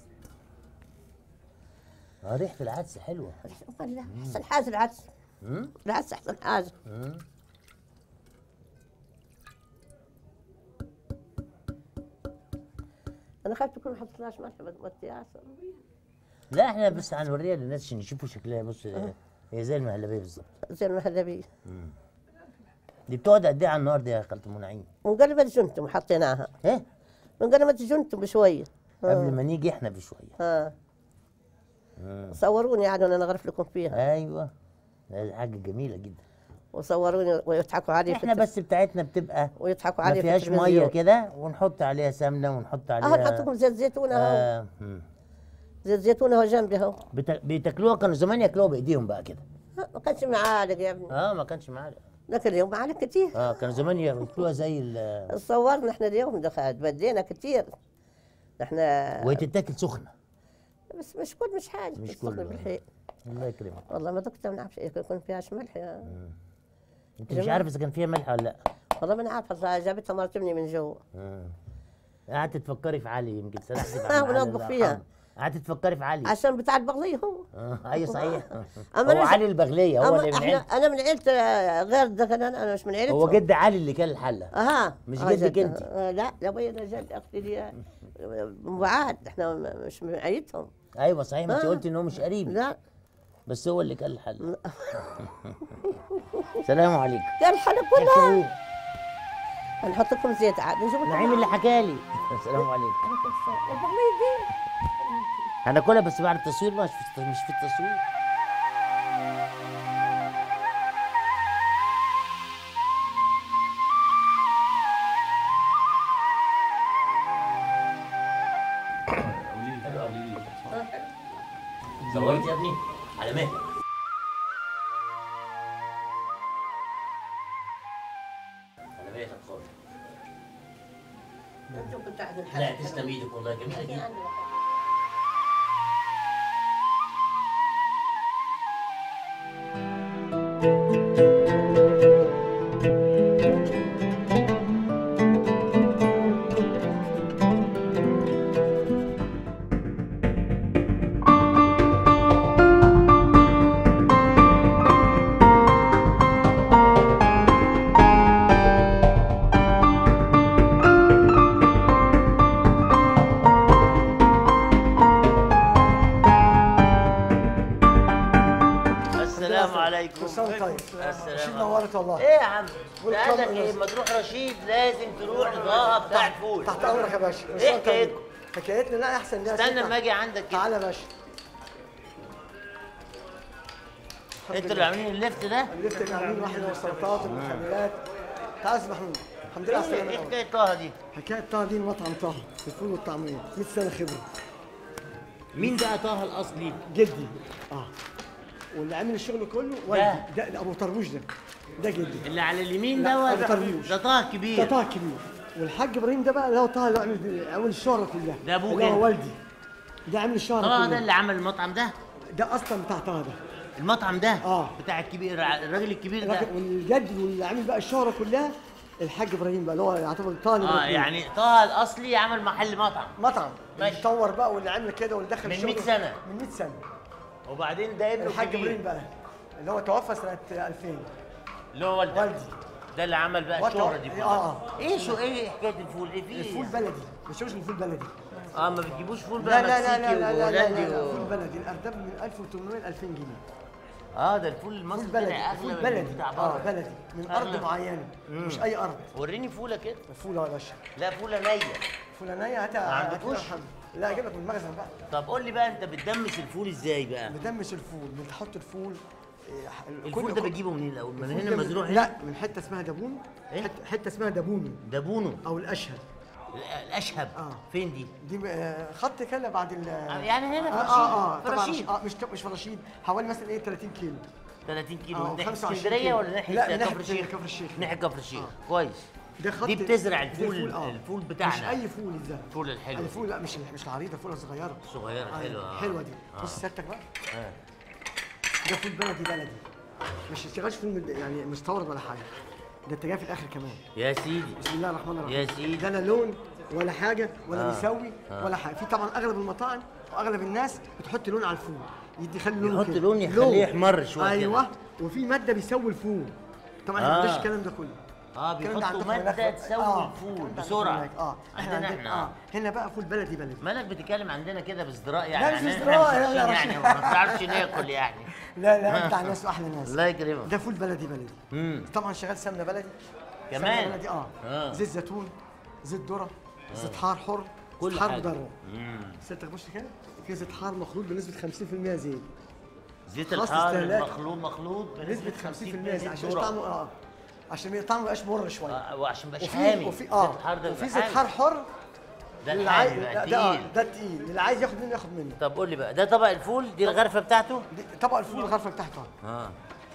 اه ريحه العدس حلوه. لا احسن حاجه العدس. امم العدس احسن حاجه. امم انا خايف تكون ما حطيتلهاش ملح ودي ياسر. لا احنا بس هنوريها للناس عشان يشوفوا شكلها. بص هي زي المهلبيه بالظبط. زي المهلبيه. دي بتقعد قد ايه على النار دي يا خالة ام نعيم؟ وانقلبت جنتم وحطيناها. ايه؟ وانقلبت جنتم بشويه. قبل ما نيجي احنا بشويه. ها صوروني عاد وانا اغرف لكم فيها. ايوه لا، حاجه جميله جدا. وصوروني ويضحكوا علي في احنا الت- بس بتاعتنا بتبقى ويضحكوا ما علي في فيهاش ميه التلفزيون. كده ونحط عليها سمنه ونحط اهو عليها نحط لكم زيت زيتون اهو. آه مم. زيت زيتون اهو جنبي اهو. بتا- بيتاكلوها كانوا زمان ياكلوها بايديهم بقى كده. ها، ما كانش معالق يا ابني. اه ما كانش معانا. لكن اليوم معالق كتير. اه كانوا زمان ياكلوها زي ال صورنا احنا اليوم دخلت بدينا كتير. احنا وهي تتاكل سخنه. بس مش كل مش حاجه مش بس كل. صرنا بالحيل. الله يكرمك. والله ما دكتور ما نعرفش يكون فيهاش ملح يا انت مش عارف اذا كان فيها ملح ولا لا. والله ما انا عارفه جابتها مرتبني من جوا. آه. قعدت تفكري في علي يمكن سرحتي في آه، عم علي ونطبخ الله فيها. يرحمه. قعدت تفكري في علي. عشان بتاع البغليه هو. اه ايوه صحيح. أما هو أنا- علي البغليه هو أما اللي من احنا عيلته. انا من عيلة غير ده كان انا أنا مش من عيلتهم. هو جد علي اللي كان الحله. اها مش آه، جدك جد. انت. آه لا لا وين جد اختي دي من بعاد احنا م- مش من عيلتهم. ايوه صحيح ما انت آه. قلت ان هو مش قريب. لا بس هو اللي كان الحل. سلام عليكم. قال الحالة كلها هنحط لكم زيت عاد نشوف. نعيم اللي حكالي. السلام عليكم. هناكلها بس بعد التصوير، مش في مش في التصوير. صورت يا ابني على مهلك. على مهلك خالص. لا تسلم ايدك والله، جميله جدا. السلام عليكم. السلام طيب. السلام. نورت والله. ايه يا عم؟ قال لك ايه؟ ما تروح رشيد لازم تروح لطه بتاع الفول. تحت امرك يا باشا. ايه حكايتكم؟ حكايتنا لا احسن ناس. استنى اما اجي عندك كده. تعالى يا باشا. انتوا اللي عاملين اللفت ده؟ اللفت اللي عاملين واحد من السلطات والمخللات. تعال يا محمود. الحمد لله على السلامة. ايه حكايه طه دي؟ حكايه طه دي مطعم طه الفول والطعميه مية سنه خبره. مين بقى طه الاصلي؟ جدي. اه واللي عامل الشغل كله والدي. ده, ده ابو طربوش ده. ده جدي. اللي على اليمين لا، ده أبو طربوش. ده طه كبير. ده طه كبير. والحاج ابراهيم ده بقى اللي هو طه اللي عامل عامل الشهره كلها. ده ابوك اللي انت. هو والدي. ده عامل الشهره كلها. طه ده اللي عمل المطعم ده؟ ده اصلا بتاع طه ده. المطعم ده؟ اه بتاع الكبير، الراجل الكبير ده. والجد واللي عامل بقى الشهره كلها الحاج ابراهيم بقى اللي هو يعتبر طه. اه يعني طه الاصلي عمل محل مطعم. مطعم. ماشي. اتطور بقى واللي عامل كده واللي دخل من الشغل مية سنة. من مية سنه. وبعدين ده ابنه الحاج الكبير ابراهيم بقى اللي هو توفى سنه ألفين. اللي هو والدك. والدي. ده اللي عمل بقى وطن. الشهرة دي. اه اه ايه شو ايه حكايه الفول؟ ايه فيه؟ الفول بلدي. ما تشوفش الفول بلدي. اه ما بتجيبوش فول لا بقى لا لا مكسيكي لا لا لا, لا, وهولندي لا, و... فول بلدي. الارداب من ألف وثمانمائة ل ألفين جنيه. اه ده الفول المصري فول بلدي. طلع فول اغلى بلدي. من بتاع اه بره. بلدي من أغلى. ارض معينه. مش اي ارض. وريني فوله كده. فول يا باشا. لا فوله نيه. فلانيه هاتها. ما عندكوش؟ لا اجيب لك من المخزن بقى. طب قول لي بقى انت بتدمس الفول ازاي بقى؟ بدمس الفول بتحط الفول. إيه، الفول كل- ده بتجيبه منين الاول؟ من الفول هنا ده من- مزروع هنا؟ لا من حته اسمها دابون. إيه؟ حته, حتة اسمها دابونو دابونو او الاشهب. الاشهب. آه. فين دي؟ دي آه، خط كده بعد ال يعني هنا في اه رشيد. اه, آه في طبعا رشيد. اه مش مش في رشيد. حوالي مثلا ايه ثلاثين كيلو. ثلاثين كيلو. آه، ناحيه خمسة وعشرين اسكندريه كيلو. ولا ناحيه لا، من كفر ناحية الشيخ؟ كفر الشيخ. ناحيه كفر الشيخ. آه. كويس. ده خط دي بتزرع ده الفول آه. الفول مش بتاعنا. اي فول ده. الفول الحلو. الفول لا مش مش العريضه فوله صغيره. صغيره آه، حلوه. آه. حلوه دي. آه. بص سيادتك بقى. آه. ده فول بلدي بلدي. مش اشتغلش فول مد- يعني مستورد ولا حاجه. ده انت جاي في الاخر كمان. يا سيدي. بسم الله الرحمن الرحيم. يا سيدي. ده لا لون ولا حاجه ولا آه. بيسوي آه. ولا حاجه. في طبعا اغلب المطاعم واغلب الناس بتحط لون على الفول. يدي يخلي لونه يحط كده. لون يخليه يحمر شويه ايوه كده. وفي ماده بيسوي الفول. طبعا آه. ما عندناش الكلام ده كله. اه الكلام ده بيحطوا عندكم ماده هناك. تسوي آه. الفول الكلام ده بسرعه. عندكم هناك. اه عندنا عندنا احنا. اه هنا بقى فول بلدي بلدي. مالك بتتكلم عندنا كده بازدراء يعني؟ لا، مش يعني ازدراء، إحنا لا، لا، مش يعني رشيد. ما بنعرفش ناكل يعني. لا لا بتاع ناس واحلى ناس. الله يكرمك. ده فول بلدي بلدي. امم طبعا شغال سمنه بلدي. كمان؟ سمنه بلدي اه, آه. زيت زيتون زيت ذره زيت حار حر كل زيت حار حاجة. مدرب. امم ستة بص كده في زيت حار مخلوط بنسبه خمسين في المية زيت. زيت خاص الحار استهلاك. المخلوط مخلوط بنسبه خمسين في المية زيت عشان ذرة. طعمه اه عشان طعمه ما يبقاش مر شويه. آه، وعشان مبقاش وفي حامي. وفي اه زيت الحار ده وفي بيبقى زيت حامي. حار حر. ده اللي الحامي عايز- بقى لا، ده آه، تقيل. ده التقيل اللي عايز ياخد منه ياخد منه. طب قول لي بقى ده طبق الفول دي الغرفه بتاعته؟ دي طبق الفول الغرفه بتاعته. اه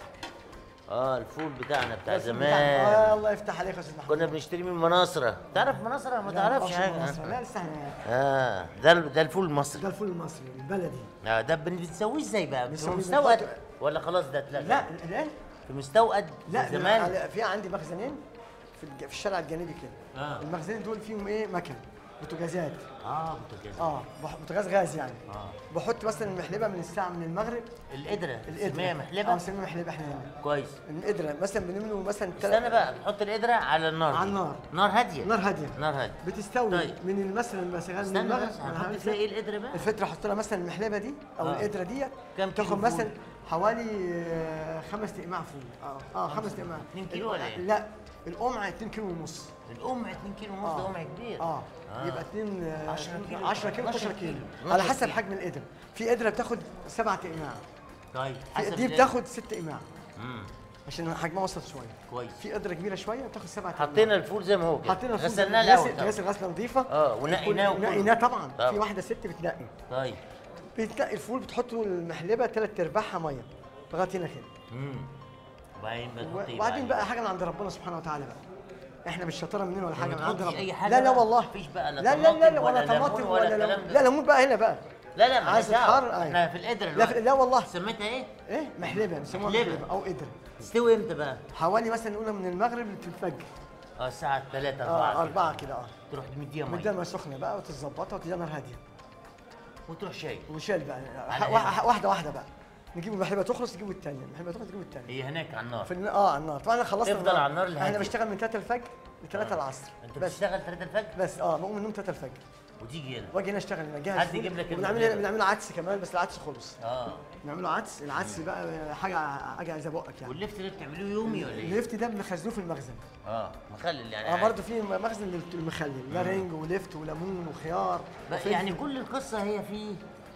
اه الفول بتاعنا بتاع بس زمان. بتاعنا. آه الله يفتح عليك يا استاذ محمود. كنا بنشتري من مناصره. تعرف مناصره؟ ما لا، تعرفش معرفش حاجه. مصر. لا لسه احنا اه ده ال- ده الفول المصري. ده الفول المصري البلدي. اه ده بن- بتسويه ازاي بقى؟ في بنسويه مستوقد بنحط- ولا خلاص ده اتلغى؟ لا لا في مستوقد لا زمان. زمان في عندي مخزنين في الج- في الشارع الجانبي كده. آه. المخزنين دول فيهم ايه مكن بوتاجازات. اه بوتاجاز. اه بح- بوتاجاز غاز يعني. اه بحط مثلا المحلبه من الساعه من المغرب. القدره القدره اسمها محلبه. اه سميها محلبه احنا هنا. كويس. القدره مثلا بنملوا مثلا تلات- استنى بقى بتحط القدره على النار. على دي. النار. نار هاديه. نار هاديه. نار هاديه. بتستوي طيب. من مثلا مثلا من استنى المغرب. بس أنا هنحط هعمل فيها كده. ايه القدره بقى؟ الفتره احط لها مثلا المحلبه دي او آه. القدره ديت كام كيلو تاخد فول؟ مثلا حوالي آه، خمس اقماع فول. اه اه خمس اقماع. اتنين كيلو ولا ايه؟ لا القمع اتنين كيلو ونص. القمع اتنين كيلو ونص، ده قمع كبير. اه, آه. يبقى اتنين عشرة كيلو، عشرة كيلو اتناشر كيلو كيلو. على حسب حجم القدره. في قدره بتاخد سبعة اقماع. طيب في- حسب دي ده. بتاخد ست اقماع امم عشان حجمها وسط شويه. كويس. في قدره كبيره شويه بتاخد سبعة حطينا الفول زي ما هو كده، حطينا الفول غسلناه غسل- الاول طبعا. غسل غسله نظيفه. اه ونقيناه وكله. نقيناه طبعا. طبعا. في واحده ست بتنقي. طيب. بتنقي الفول، بتحطه المحلبه ثلاث ارباعها ميه لغايه هنا كده. امم وبعدين بقى تحط ايه وبعدين بقى حاجه من عند ربنا سبحانه وتعالى بقى. احنا مش شطاره مننا ولا حاجه، ما من عند تحطش ربنا. أي حاجة لا لا بقى؟ والله. مفيش بقى لا لا لا لا, لا طماطم ولا ولا ليمون طماطم ولا ولا الكلام ليمون. ده؟ لا ليمون بقى هنا بقى. لا لا ما عايز دعوة. الحار احنا في القدرة لا دلوقتي. في لا والله. سميتها ايه؟ ايه محلبه بيسموها محلبة. محلبه او قدره. تستوي امتى بقى؟ حوالي مثلا نقول من المغرب للفجر. اه الساعة تلاتة اه أربعة أربعة كده اه. تروح مديها مية مديها ميه سخنه بقى وتظبطها وتديها نار هاديه. وتروح شايل. وشال بقى على ح- واحده واحده واحده بقى. نجيب المحلبه تخلص نجيب الثانيه، المحلبه تخلص نجيب الثانيه. هي هناك على النار. في الن- اه على النار. طبعا احنا خلصنا تفضل على النار الهادية. احنا بنشتغل من ثلاثة الفجر ل ثلاثة العصر. انت بس بتشتغل تلاتة الفجر بس اه بقوم من النوم ثلاثة الفجر. وتيجي هنا. واجي هنا اشتغل هنا جاهز. حد فول. يجيب لك وبنعمل المحلبة. بنعمل عدس كمان بس العدس خلص. اه بنعمله عدس، العدس بقى حاجه حاجه عايزه بقك يعني. واللفت ده بتعملوه يومي ولا ايه؟ الليفت ده بنخزنوه في المخزن. اه مخلل يعني. اه عادي. برضه في مخزن للمخلل، لا رنج وليفت وليمون وخيار. بقى وفلفل. يعني كل القصة هي في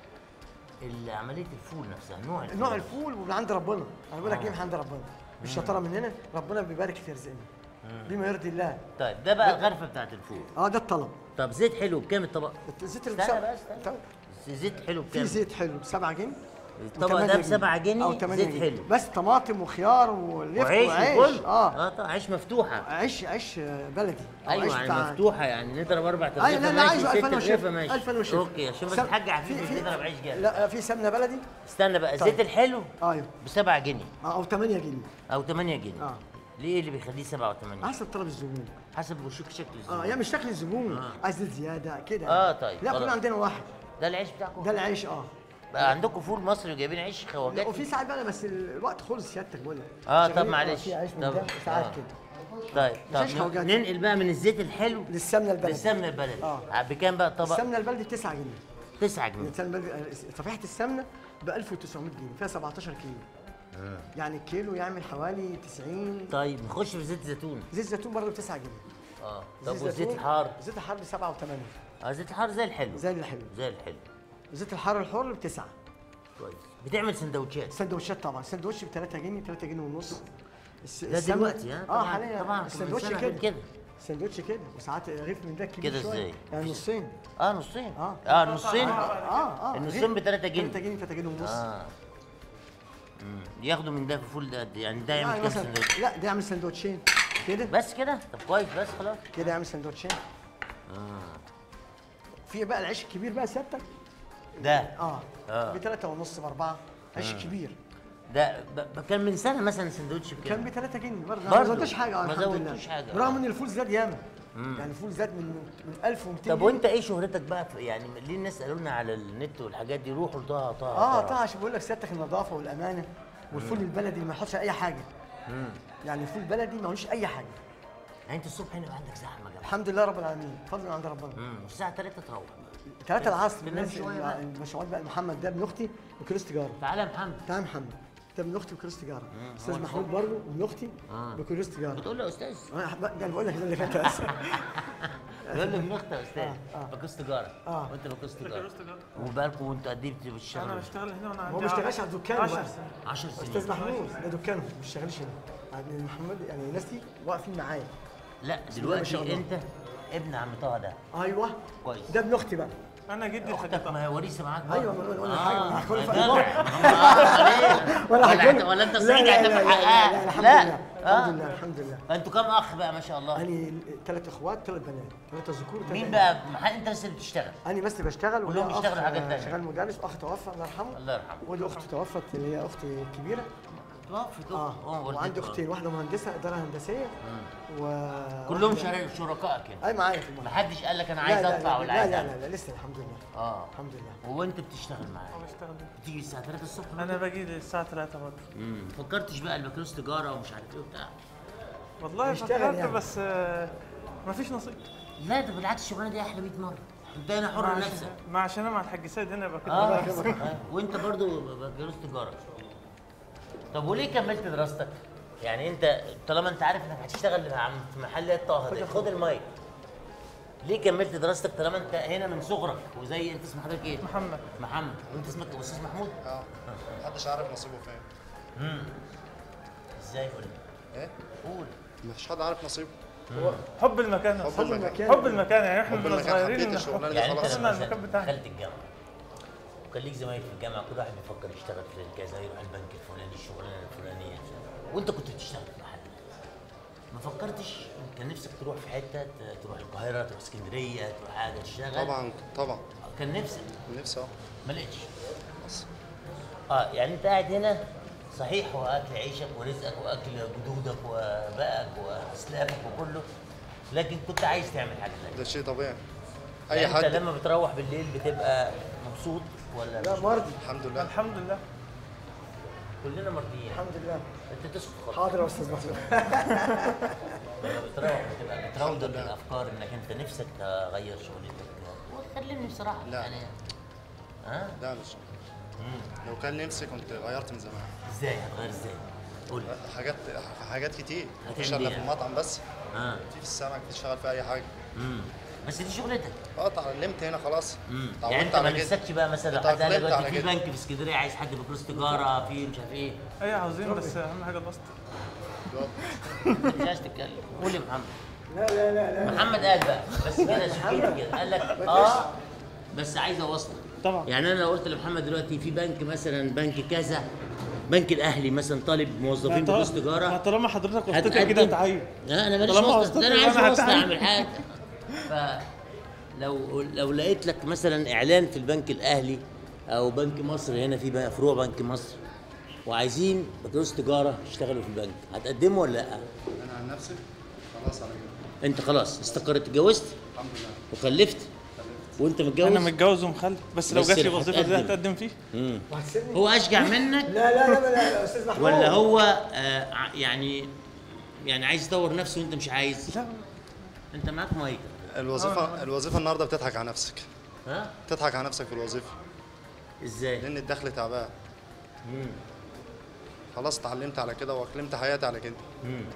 ال- عملية الفول نفسها، نوع الفول. نوع الفول ومن عند ربنا. انا بقول لك آه. ايه من عند ربنا. مش شطاره مننا، ربنا بيبارك في رزقنا بما يرضي الله. طيب ده بقى الغرفة بتاعت الفول. اه ده الطلب. طب زيت حلو بكام الطبق؟ الزيت اللي استنى بسبعة- بقى استنى. طيب. زيت حلو في بكام؟ زيت حلو ب سبعة جنيه. الطبق وتمانية ده ب سبعة جنيه أو تمانية زيت جنيه. حلو. بس طماطم وخيار ولفت وعيش وعيش وكل اه اه طبعا عيش مفتوحة. عيش عيش بلدي أو ايوه عيش يعني بتاع- مفتوحة، يعني نضرب اربع ايوه ترغيفة لا لا ماشي، عايزه ست ألف أنا ترغيفة وشيف ماشي. ألف أنا وشيف. اوكي عشان بس سم- الحاج عفيف في- في- بيضرب عيش جامد. لا في سمنه بلدي. استنى بقى طيب. الزيت الحلو ايوه ب سبعة جنيه آه، او تمانية جنيه. او تمانية جنيه. اه ليه اللي بيخليه سبعة وثمانية؟ حسب طلب الزبون. حسب وشك شكل الزبون. اه يعني مش شكل الزبون. آه. عايز زيت زياده كده. اه طيب لا خلاص. كلنا عندنا واحد. ده العيش بتاعكم؟ ده العيش اه. بقى عندكم فول مصري وجايبين عيش لا خواجات؟ وفي ساعات بقى بس الوقت خلص سيادتك بقول لك. اه طب شغالين- معلش. في عيش من طب ده ساعات آه. كده. طيب مش عيش طب خواجات. ننقل بقى من الزيت الحلو للسمنه البلدي. للسمنه البلدي. آه. بكام بقى الطبق؟ السمنه البلدي ب تسعة جنيه. تسعة جنيه. السمنه البلدي صفيحه السمنه ب ألف وتسعمية جنيه فيها سبعتاشر كيلو. آه. يعني الكيلو يعمل حوالي تسعين. طيب نخش في زيت زيتون. زيت زيتون برضه ب تسعة جنيه. اه طب زيت والزيت زيتون- الحار؟ زيت الحار ب سبعة وثمانية. اه زيت الحار زي الحلو. زي الحلو. زي الحلو. زيت الحار الحر ب تسعة. كويس. بتعمل سندوتشات؟ سندوتشات طبعا، سندوتش ب ثلاثة جنيه ثلاثة جنيه ونص. الس- ده السمنة- دلوقتي ها؟ اه طبعاً- حاليا طبعاً السندوتش كل سنة كده غير كده. سندوتش كده وساعات رغيف من ده كبير كده شوية. ازاي؟ يعني نصين. اه نصين. اه اه نصين. اه اه النصين ب تلاتة جنيه. تلاتة جنيه تلاتة جنيه ونص. اه امم ياخدوا من ده في فول ده قد إيه؟ يعني ده يعني يعمل كام مثلا سندوتش؟ لا ده يعمل سندوتشين كده. بس كده؟ طب كويس بس خلاص. كده يعمل سندوتشين. اه في بقى العيش الكبير بقى سيادتك. ده اه آه. بثلاثة ونص بأربعة عيش آه. كبير. ده ب- ب- كان من سنه مثلا سندوتش بكام؟ كان ب ثلاثة جنيه برضه. برضه؟ ما زودتش حاجة ما الحمد لله. زودتوش حاجة. برغم ان الفول زاد ياما. مم. يعني الفول زاد من من ألف ومئتين طب جنيه. وانت ايه شهرتك بقى في يعني ليه الناس قالوا لنا على النت والحاجات دي روحوا لطه طه اه طبعا عشان بقول لك سيادتك النظافه والامانه والفول مم. البلدي ما يحطش اي حاجه. امم يعني الفول البلدي ما هوش اي حاجه. يعني انت الصبح هنا عندك زحمه جامده. الحمد لله رب العالمين فضل من عند ربنا. امم الساعه تلاتة تروح. ثلاثة العصر تنام الناس شوية بقى. المشروعات بقى محمد ده ابن اختي وكريس تجاره. تعالى يا محمد. تعالى يا محمد ده ابن اختي وكريس تجاره. هو استاذ الفل. محمود برضه ابن اختي آه. بكريس تجاره. بتقول له يا استاذ؟ انا بقى- ده انا بقول لك ده اللي فات بس. بيقول له ابن اختي يا استاذ. آه، آه. بكالوريوس تجاره. آه. وانت بكالوريوس تجاره. وبالكم وانتوا قد ايه بتشتغلوا؟ انا بشتغل هنا وانا هو عندي ما بيشتغلش على الدكان عشر بقى. سنين. عشر سنين. استاذ محمود ده دكانه ما بيشتغلش هنا. يعني محمد يعني الناس دي واقفين معايا. لا بسم الله ما شاء دلوقتي الله. انت ابن عم طه ده. ايوه كويس. ده ابن اختي بقى. انا جدي اختك ما هي وريثه معاك برضه. ايوه ما انا ولا آه، حاجه انا هحكي لك جدع. ولا ولا حاجه ولا انت لا، صعيدي لا، هتبقى لا، لا، حقها. لا، الحمد لا. لله آه. الحمد لله الحمد لله. انتوا كام اخ بقى ما شاء الله؟ انا ثلاث اخوات ثلاث بنات ثلاثه ذكور وثلاثة مين إناث. بقى مح- انت بس اللي بتشتغل؟ انا بس بشتغل كلهم وده أخ، بيشتغلوا حاجات آه، تانية. شغال مدرس واخ توفى الله يرحمه. الله يرحمه. ودي اختي توفت اللي هي اختي الكبيره. توفت اه والدتك. وعندي اختين واحده مهندسه اداره هندسيه و كلهم واحدة- شر- شركائك هنا. اي معايا في ما المعهد. حدش قال لك انا لا، عايز لا، اطلع لا، ولا لا عايز لا أعمل؟ لا لا لسه الحمد لله. اه الحمد لله. وانت بتشتغل معاه بشتغل بتيجي الساعه تلاتة الصبح؟ انا باجي الساعه ثلاثة برضه. امم فكرتش بقى البكالوريوس تجاره ومش عارف ايه وبتاع؟ والله بيشتغل فكرت يعني. بس آه، مفيش نصيب. لا ده بالعكس الشغلانه دي احلى مية مره. انت هنا حر نفسك. ما عشان انا مع الحاج سيد هنا يبقى كده. اه آه. وانت برضو بكالوريوس تجاره. طب وليه كملت دراستك؟ يعني انت طالما انت عارف انك هتشتغل في محل طه ده، خد المايك. ليه كملت دراستك طالما انت هنا من صغرك؟ وزي انت اسم حضرتك ايه؟ محمد. محمد، وانت اسمك استاذ محمود؟ اه محدش عارف نصيبه فين. امم ازاي؟ قول لي. ايه؟ قول. مفيش حد عارف نصيبه. هو حب المكان حب المكان حب المكان يعني احنا حب كنا المكان، صغيرين حبيت الشغلانه دي يعني انت خلاص. لما المكان مثلا بتاعنا. دخلت الجامعه وكان ليك زمايل في الجامعه كل واحد بيفكر يشتغل في كذا، يروح البنك الفلاني الشغلانه الفلانيه، وانت كنت بتشتغل في محل. ما فكرتش كان نفسك تروح في حته ت- تروح القاهره، تروح اسكندريه، تروح حاجه تشتغل؟ طبعا طبعا كان نفسك؟ نفسي اه ما لقيتش. بس اه يعني انت قاعد هنا صحيح، واكل عيشك ورزقك واكل جدودك وبقك واسلافك وكله، لكن كنت عايز تعمل حاجه ثانيه. ده شيء طبيعي. اي اي يعني حد انت لما بتروح بالليل بتبقى مبسوط ولا لا مش؟ مرضي الحمد لله الحمد لله كلنا مرضيين. الحمد لله. انت تسكت خالص. حاضر يا استاذ محمود. لما بتروح بتبقى بتراودك الافكار انك انت نفسك تغير شغلتك. وكلمني بصراحه لا. يعني. ها؟ لا مش لو كان نفسي كنت غيرت من زمان. ازاي هتغير ازاي؟ قول لي. حاجات حاجات كتير مش هتعمل الا ايه في يعني؟ المطعم بس. اه في في السمك تشتغل في اي حاجه. امم بس دي شغلتك. اه اتعلمت هنا خلاص. امم اتعودت يعني انت ما على كده. نفسكش بقى مثلا لو حد قال لك اتأقلمت دلوقتي على في كده. بنك في اسكندريه عايز حد بفلوس تجاره في مش عارف ايه؟ ايوه عاوزين بس اهم حاجه الوسط. مش عايز تتكلم. قول يا محمد. لا لا لا لا محمد قال بقى بس كده سكت كده قال لك اه بس عايز اوصلك. طبعا. يعني انا لو قلت لمحمد دلوقتي في بنك مثلا بنك كذا، بنك الاهلي مثلا طالب موظفين بفلوس تجاره، طالما حضرتك هتقدم؟ واسطتك كده هتعين. لا انا ماليش طالما واسطه، ده انا واسطتك عايز أنا واسطه هتعين. اعمل حاجه. فلو لو لقيت لك مثلا اعلان في البنك الاهلي او بنك مصر، هنا في بقى فروع بنك مصر وعايزين بكالوريوس تجاره يشتغلوا في البنك، هتقدمه ولا لا؟ انا عن نفسي خلاص على كده. انت خلاص استقرت، اتجوزت الحمد لله. وخلفت وانت متجوز؟ انا متجوز ومخلف بس لو بس جات لي رح وظيفه دي هتقدم. هتقدم فيه. مم. وهتسيبني؟ هو اشجع منك لا لا لا لا يا استاذ محمود. ولا هو آه ع- يعني يعني عايز يطور نفسه وانت مش عايز؟ لا انت معاك مايك. الوظيفه الوظيفه النهارده بتضحك على نفسك. ها؟ بتضحك على نفسك في الوظيفه ازاي؟ لان الدخل تعبان. مم. خلاص اتعلمت على كده واكلمت حياتي على كده. مم.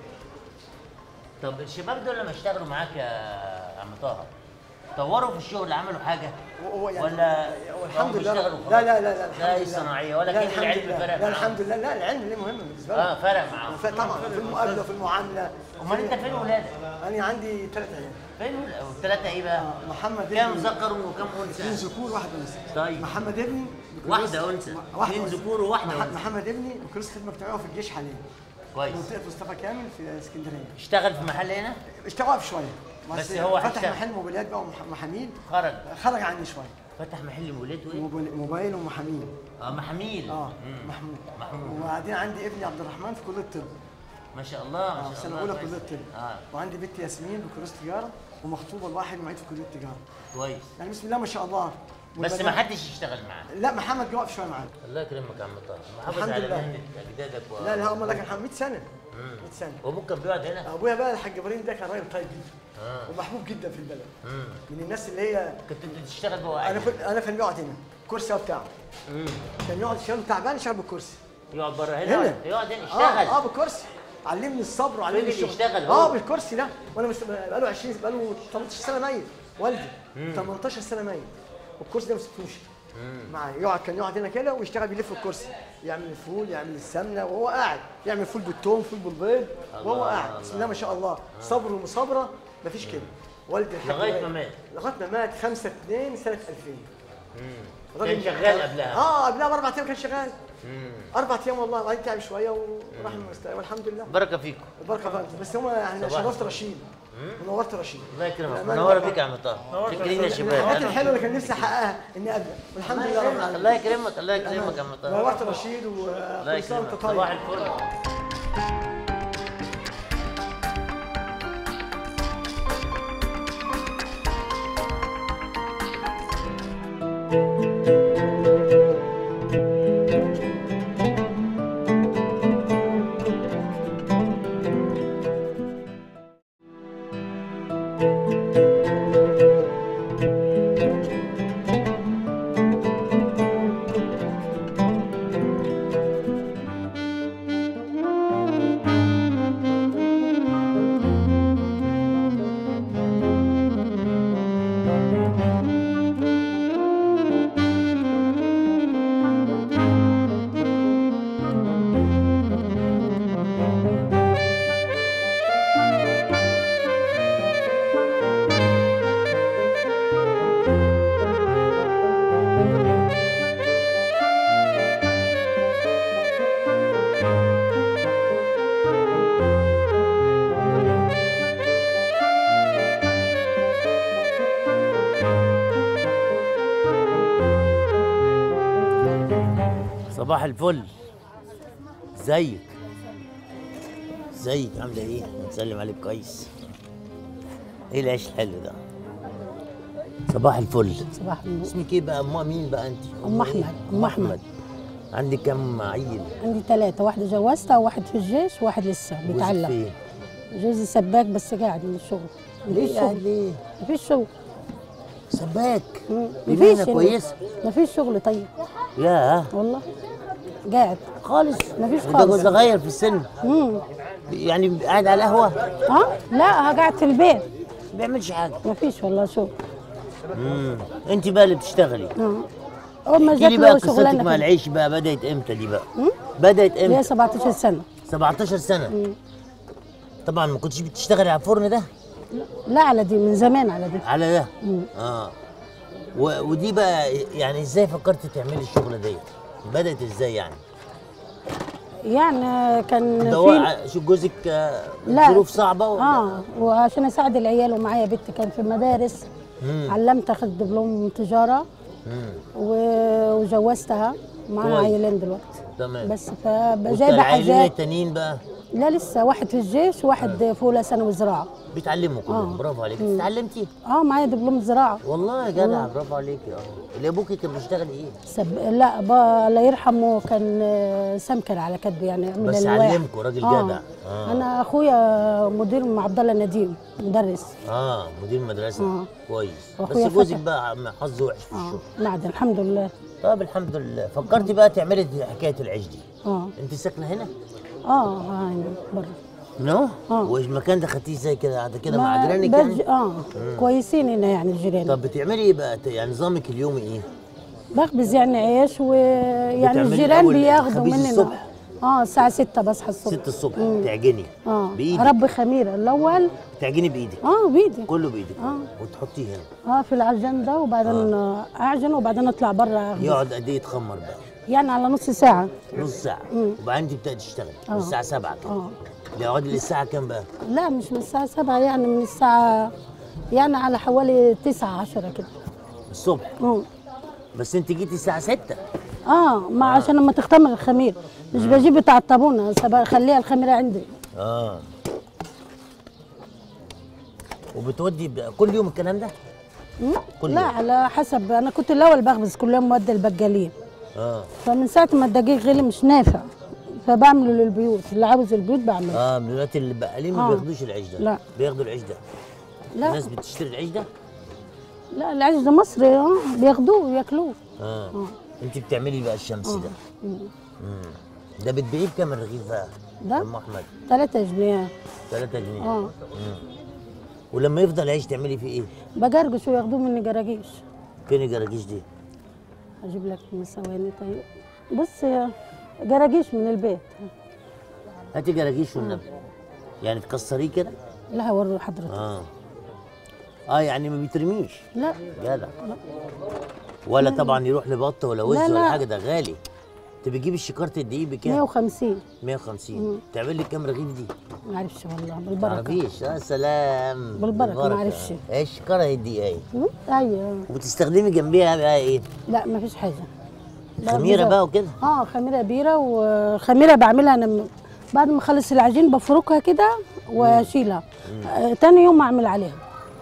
طب الشباب دول لما اشتغلوا معاك يا عم طه طوروا في الشغل، عملوا حاجه هو يعني ولا هو الحمد هم لله بيشتغلوا لا خلاص؟ لا لا لا الحمد لا لله. الصناعيه ولا لا كان الحمد العلم لله. فرق لا معاهم؟ الحمد لله. لا العلم ليه مهم بالنسبه لي. اه فرق معاهم. ف- طبعا في المقابله وفي المعامله. امال انت فين ولادك؟ انا عندي ثلاث عيال. فين الثلاثه ايه بقى؟ محمد كام ابني- ذكر وكم اثنين انثى؟ ذكور واحد انثى. طيب. محمد ابني واحده انثى، واحدة اثنين أنثى. ذكور وواحده مح- انثى. محمد ابني بكالوريوس خدمه اجتماعيه في الجيش حاليا. كويس. منطقه مصطفى كامل في اسكندريه. اشتغل في محل هنا؟ اشتغل في شويه. بس هو فتح هيشتغل. محل موبيلات بقى ومحاميل. خرج خرج عني شويه. فتح محل موبيلات وايه؟ موبيل- موبايل ومحاميل. اه محاميل. اه مم. محمود. محمود. وبعدين عندي ابني عبد الرحمن في كليه الطب. ما شاء الله ما اه شاء سنه الله. اولى كويس. كليه الطب. اه وعندي بنتي ياسمين بكالوريوس تجاره ومخطوبه لواحد معيد في كليه التجاره. كويس. يعني بسم الله ما شاء الله. بس والمدام- ما حدش يشتغل معاه. لا محمد جه وقف شويه معانا. الله يكرمك يا عم طه، محافظ الحمد على لله. مهنه اجدادك و... لا لا هم لكن مية سنه. مية سنه. وابوك كان بيقعد هنا؟ ابويا بقى الحاج ابراهيم ده كان راجل طيب جدا. اه ومحبوب جدا في البلد. امم من الناس اللي هي كنت انت بتشتغل جوه انا قاعد كنت انا كان بيقعد هنا الكرسي بتاعه. امم كان يقعد يشتغل تعبان يشتغل بالكرسي. يقعد بره هنا؟ هنا. يقعد هنا اه يشتغل؟ اه بالكرسي. علمني الصبر وعلمني فضل الشغل. يشتغل هو؟ اه بالكرسي ده وانا مست... بقاله عشرين بقاله تمنتاشر سنه ميت والدي. تمنتاشر سنه ميت والكرسي ده ما سبتوش. معايا يقعد كان يقعد هنا كده ويشتغل بيلف الكرسي يعمل الفول يعمل السمنه وهو قاعد يعمل فول بالثوم فول بالبيض وهو الله قاعد الله. بسم الله ما شاء الله صبر ومصابره مفيش كده. والدي الحاج لغاية وائل- ما مات. لغايه ما مات خمسة اتنين سنه ألفين. كان راجل- شغال قبلها؟ اه قبلها باربع ايام كان شغال. امم اربع ايام والله وبعدين تعب شويه وراح المستشفى والحمد لله. بركه فيكم. البركه بقى بس هم يعني صباح شرفت رشيد ونورت رشيد. الله يكرمك، بأمانة منوره والله. بيك يا عم طه. فكرين يا من الحاجات شباب. الحلوه اللي كان نفسي احققها اني ابدا والحمد لله رب العالمين. الله يكرمك الله يكرمك يا عم طه. نورت رشيد الله وكل سنه يكرمك وانت صباح طيب. الفل. صباح الفل. ازيك؟ ازيك عامله ايه؟ بتسلم عليك كويس. ايه العيش الحلو ده؟ صباح الفل. صباح النور. اسمك ايه بقى؟ ام مين بقى انت؟ ام احمد. ام احمد. عندك كم عيل؟ عندي ثلاثة، واحدة جوزتها وواحد في الجيش وواحد لسه بيتعلم. فين؟ جوزي سباك بس قاعد من الشغل. ليه قاعد ليه؟ مفيش شغل. سباك؟ مفيش كويسة؟ مفيش شغل طيب. ياه والله قاعد خالص؟ مفيش ده خالص. صغير في السن؟ امم يعني قاعد على القهوة؟ اه لا قاعد في البيت. ما بيعملش حاجة؟ مفيش والله شغل. امم انت بقى اللي بتشتغلي؟ اه اول ما احكي جات لي بقى له قصتك شغلانه مع كده. العيش بقى، بدأت امتى دي بقى؟ بدأت امتى؟ ليا سبعتاشر سنة. سبعتاشر سنة؟ مم. طبعا ما كنتش بتشتغلي على الفرن ده؟ لا على دي من زمان على دي. على ده؟ مم. اه و... ودي بقى يعني ازاي فكرتي تعملي الشغله ديت؟ بدأت ازاي يعني؟ يعني كان ده في هو شو جوزك آه، لا. ظروف صعبة ولا؟ اه وعشان اساعد العيال ومعايا بنت كان في المدارس. مم. علمت اخذت دبلوم تجاره مم. و- وجوزتها معاها كويس. عيالين دلوقتي. تمام. بس فجايبه والعيلين حاجات. التانيين بقى؟ لا لسه واحد في الجيش وواحد في اولى ثانوي زراعه. بيتعلموا كلهم. آه. برافو عليكي. مم. اتعلمتي؟ اه معايا دبلوم زراعه. والله يا جدع والله. برافو عليكي. اه اللي ابوكي كان بيشتغل ايه؟ سب... لا با... الله يرحمه كان آه، سمكر على كتبه يعني من بس الواح. علمكوا راجل آه. جدع. آه. انا اخويا مدير مع عبد الله نديم مدرس. اه مدير مدرسة. آه. كويس. بس وأخويا جوزك فتح. بقى حظه وحش في اه الشغل. معدن الحمد لله. طب الحمد لله. فكرتي بقى تعملي حكاية العيش دي؟ اه انت ساكنة هنا؟ اه يعني بره. نو؟ اه والمكان ده خدتيه زي كده قاعدة كده ما مع جيرانك برج... يعني؟ اه مم. كويسين هنا يعني الجيران. طب بتعملي ايه بقى؟ يعني نظامك اليومي ايه؟ بخبز يعني عيش ويعني بتعملي الجيران الأول بياخدوا خبيز مننا. الصبح؟ اه الساعة ستة بصحى الصبح. ستة الصبح مم. تعجني اه بايدك؟ اربي خميرة الاول. تعجني بايدك؟ اه بايدي. كله بايدك اه وتحطيه هنا؟ اه في العجان ده وبعدين آه. اعجن وبعدين اطلع بره اخبز. يقعد قد ايه يتخمر بقى؟ يعني على نص ساعة. نص ساعة. مم. وبعدين تبدأ تشتغل من آه. الساعة سبعة كده. اه بيقعد للساعة كام بقى؟ لا مش من الساعة سبعة يعني من الساعة يعني على حوالي تسعة عشرة كده. الصبح؟ اه بس انت جيتي الساعة ستة. اه ما عشان لما تختمر الخمير مش بجيب بتاع الطابونة اخليها الخميرة عندي. اه وبتودي ب- كل يوم الكلام ده؟ مم؟ كل لا يوم. على حسب انا كنت الاول بخبز كل يوم مودي البقالين. اه فمن ساعة ما الدقيق غلي مش نافع فبعمله للبيوت اللي عاوز البيوت بعمله. اه دلوقتي اللي بقالين ما آه. بياخدوش العيش ده؟ لا. بياخدوا العيش ده؟ لا الناس بتشتري العيش ده؟ لا العيش ده مصري اه بياخدوه وياكلوه. اه, آه. انت بتعملي بقى الشمس آه. ده؟ مم. مم. ده بتبيعيه بكام الرغيف بقى؟ ده؟ يا ام احمد ثلاثة جنيه. ثلاثة جنيه. اه مم. ولما يفضل عيش تعملي فيه ايه؟ بجرجش وياخدوه مني جراجيش. فين الجراجيش دي؟ اجيب لك من ثواني طيب. بص يا جراجيش من البيت. هاتي جراجيش والنبي. يعني تكسريه كده؟ لا هوري حضرتك. اه اه يعني ما بيترميش؟ لا جدع. ولا طبعا يروح لبطه ولا وز لا، ولا لا. حاجه، ده غالي. انت بتجيبي الشكارة الدقيق بكام؟ مية وخمسين. مية وخمسين. تعمل لك كام رغيف دي؟ ما اعرفش والله ما بالبركة. تعرفيش؟ يا سلام بالبركة، ما اعرفش. ايه الشكارة هي الدقيق اهي. مم؟ ايوه. وبتستخدمي جنبيها بقى ايه؟ لا ما فيش حاجة. لا خميرة بيضة. بقى وكده؟ اه خميرة بيرة وخميرة بعملها انا م- بعد ما اخلص العجين بفركها كده واشيلها. آه تاني يوم اعمل عليها.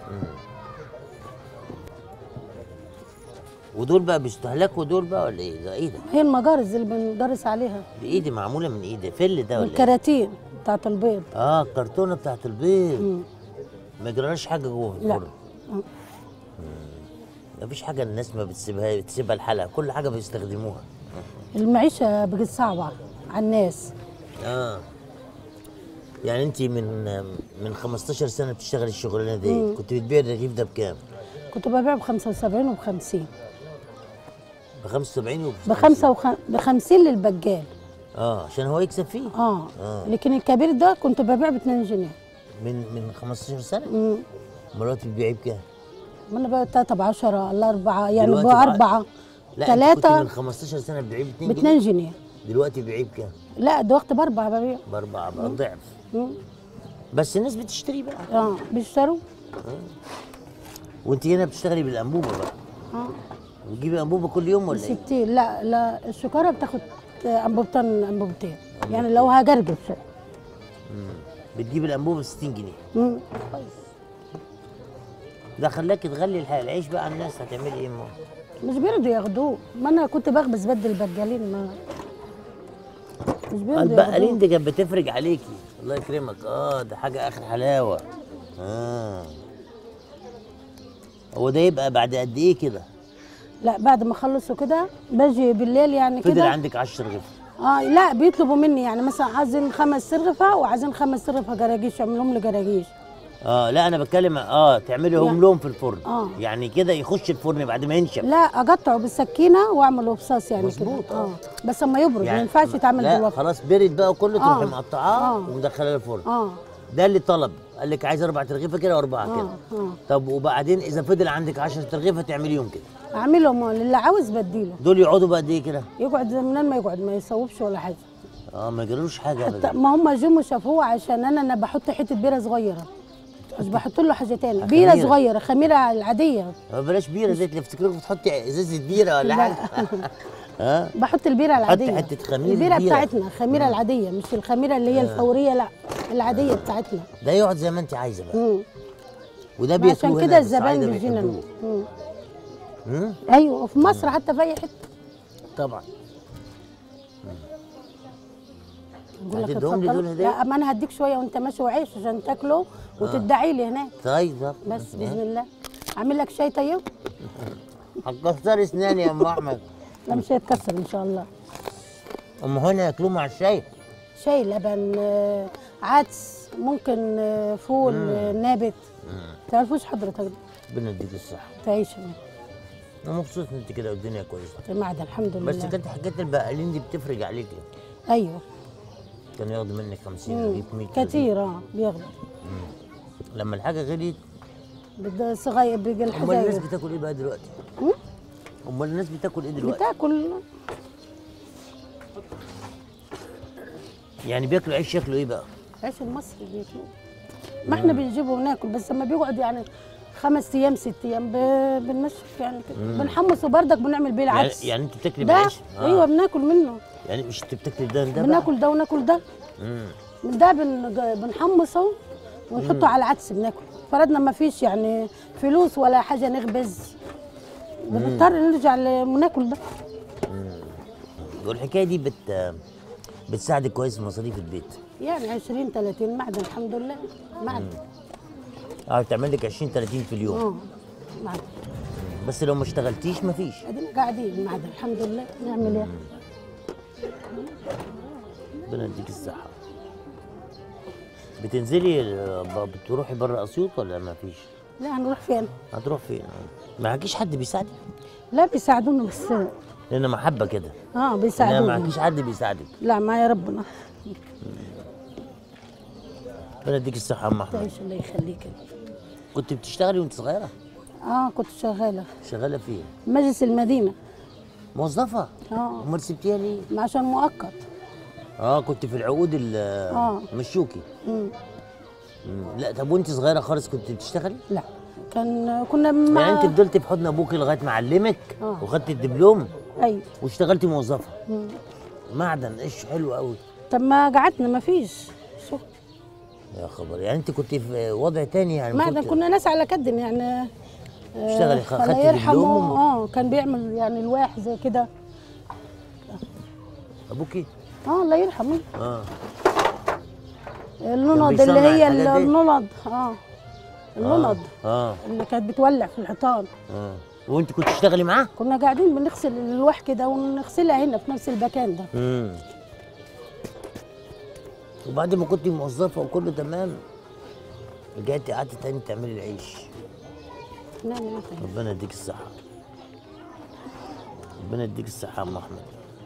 ودول بقى بيستهلكوا دول بقى ولا ايه؟ ده ايه ده؟ هي المجارز اللي بنجرس عليها. بايدي معمولة من ايدي فل ده ولا ايه؟ الكراتين بتاعت البيض. اه الكرتونة بتاعت البيض. مم. ما يجرالهاش حاجة جوه في لا. الفرن. مفيش حاجة الناس ما بتسيبها بتسيبها الحلقة، كل حاجة بيستخدموها. المعيشة بقت صعبة على الناس. اه يعني انت من من خمستاشر سنة بتشتغلي الشغلانة دي، كنت بتبيع الرغيف ده بكام؟ كنت ببيع ب خمسة وسبعين وب خمسين. ب خمسة وسبعين وب ب خمسة وخ... ب خمسين للبقال. اه عشان هو يكسب فيه؟ اه, آه. لكن الكبير ده كنت ببيع ب اتنين جنيه. من من خمستاشر سنة؟ امم مراتي بتبيعيه بكام؟ ما انا بقى تلاتة ب عشرة الأربعة يعني دلوقتي بقى بقى- أربعة. لا انت كنت ثلاثة من خمستاشر سنة بتبيعيه ب ب اتنين اتنين جنيه؟ جنيه. دلوقتي بتبيعيه بكام؟ لا ده وقت بأربعة ببيع. بأربعة بقى ضعف. مم. بس الناس بتشتري بقى. اه بيشتروا. وانت هنا بتشتغلي بالأنبوبة بقى. اه بتجيبي أنبوبة كل يوم ولا ايه؟ ستين. لا لا الشكارة بتاخد انبوبتين انبوبتين يعني لو هجرجر شويه. بتجيب الانبوبه ب ستين جنيه. امم ده خلاكي تغلي الح- العيش بقى على الناس، هتعملي ايه ما؟ مش بيرضوا ياخدوه، ما انا كنت بخبز بدل البجالين، ما مش بيرضوا البقالين ياخدوه. دي كانت بتفرج عليكي، الله يكرمك. اه ده حاجه اخر حلاوه. اه هو ده يبقى بعد قد ايه كده؟ لا بعد ما اخلصوا كده باجي بالليل يعني فضل كده. عندك عشر رغيف. اه لا بيطلبوا مني يعني مثلا عايزين خمس سرغفه وعايزين خمس سرغفه جراجيش، اعملهم لي جراجيش. اه لا انا بتكلم اه تعملي هم يعني- لهم في الفرن. آه. يعني كده يخش الفرن بعد ما ينشف. لا اقطعه بالسكينه واعمله بصاص يعني مظبوط، كده. اه بس اما يبرد ما ينفعش يتعمل لا دلوقتي. خلاص برد بقى وكله، آه. تروحي مقطعاه آه. ومدخلاه الفرن. اه ده اللي طلب، قال لك عايز اربع ترغيفه كده واربعه اه كده. اه طب وبعدين اذا فضل عندك عشر ترغيفه تعمليهم كده. اعملهم اللي عاوز بديله. دول يقعدوا بقى قد ايه كده؟ يقعد منين ما يقعد، ما يصوبش ولا حاجه. اه ما يجرلوش حاجه حتى ابدا. ما هم جم شافوه عشان انا انا بحط حته بيره صغيره، مش بحط له حاجه تاني. خميرة. بيره صغيره، خميره العاديه. ما بلاش بيره ديت، اللي افتكرك بتحطي ازازه بيره ولا لا. حاجه. ها بحط البيره العاديه. حتة خميرة البيره بيرة. بتاعتنا، الخميره العاديه مش الخميره اللي هي الفوريه، لا العاديه بتاعتنا. ده يقعد زي ما انت عايزه بقى. مم. وده عشان بياكلوه كده هنا في الزبائن الصعيدة بيجينا. بيحبوه. مم. مم؟ ايوه في مصر حتى في اي حته. طبعا. بقول لك هتديهم لي اتفضل. دول هدية؟ لا ما انا هديك شويه وانت ماشي وعيش عشان تاكله وتدعي لي هناك. طيب طب بس باذن الله. اعمل لك شاي طيب؟ هتكسري اسناني يا ام احمد. لا مش هيتكسر ان شاء الله. ام هنا ياكلوه مع الشاي. شاي لبن، آه، عدس، ممكن آه، فول، آه، نابت. تعرفوش حضرتك؟ ربنا يديك الصحه. تعيش انا مبسوط ان انت كده والدنيا كويسه. معدة الحمد لله. بس كانت حاجات البقالين دي بتفرج عليكي. ايوه كانوا ياخدوا منك خمسين مم. رغيف مية رغيف. كتير اه بياخدوا. لما الحاجه غليت بده صغير بيجي امال الناس الحزاير. بتاكل ايه بقى دلوقتي؟ مم؟ امال الناس بتاكل ايه دلوقتي؟ بتاكل يعني بياكلوا عيش شكله ايه بقى؟ عيش المصري بياكلوه. ما احنا بنجيبه وناكل، بس لما بيقعد يعني خمس ايام ست ايام ب- بننشف يعني كده. بنحمصه بردك بنعمل بيه يعني, العدس. يعني انت بتاكلي ده بعيش؟ ايوه بناكل منه. يعني مش انت بتاكلي ده ده بقى؟ بناكل ده وناكل ده. مم. ده بن... بنحمصه ونحطه على العدس بناكل. فرضنا ما فيش يعني فلوس ولا حاجه نخبز، بنضطر نرجع ل- ناكل ده. والحكايه دي بت بتساعدك كويس في مصاريف البيت. يعني عشرين ثلاثين معدن الحمد لله. معدن. اه بتعمل لك عشرين ثلاثين في اليوم. اه معدن. بس لو ما اشتغلتيش مفيش. ادينا قاعدين معدن الحمد لله. نعمل ايه؟ ربنا يديك الصحه. بتنزلي آه، ب- بتروحي بره اسيوط ولا ما فيش؟ لا هنروح فين؟ هتروح فين؟ معكيش حد بيساعدك؟ لا بيساعدونا بس. لان محبه كده. اه انما بيساعدونا. معكيش حد بيساعدك. لا معايا ربنا. ربنا يديك الصحه يا ام احمد. تعيش الله يخليك. كنت بتشتغلي وانت صغيره؟ اه كنت شغاله شغاله فين؟ مجلس المدينه. موظفه؟ اه امال سبتيها ليه؟ عشان مؤقت. اه كنت في العقود ال آه. مشوكي. مم. مم. لا طب وانت صغيره خالص كنت بتشتغلي؟ لا كان كنا مع يعني انت فضلتي في حضن ابوكي لغايه ما علمك آه. وخدتي الدبلوم ايوه. واشتغلتي موظفه. مم. معدن ايش حلو قوي. طب ما قعدنا ما فيش شغل. يا خبر، يعني انت كنت في وضع تاني يعني معدن كنت- كنا ناس على قدم يعني. آه، اشتغلي، خ- الله خدتي يرحمه. دبلوم؟ اه كان بيعمل يعني الواح زي كده. ابوكي؟ اه الله يرحمه. اه النند بيصنع اللي هي الحاجات دي؟ النند اه النند اه اللي كانت بتولع في الحيطان. اه وانت كنت تشتغلي معاه؟ كنا قاعدين بنغسل الواح كده ونغسلها هنا في نفس المكان ده. امم وبعد ما كنت موظفه وكله تمام رجعتي قعدتي تاني تعملي العيش. نعمل ايه طيب؟ ربنا يديك الصحة. ربنا يديك الصحة يا ام احمد.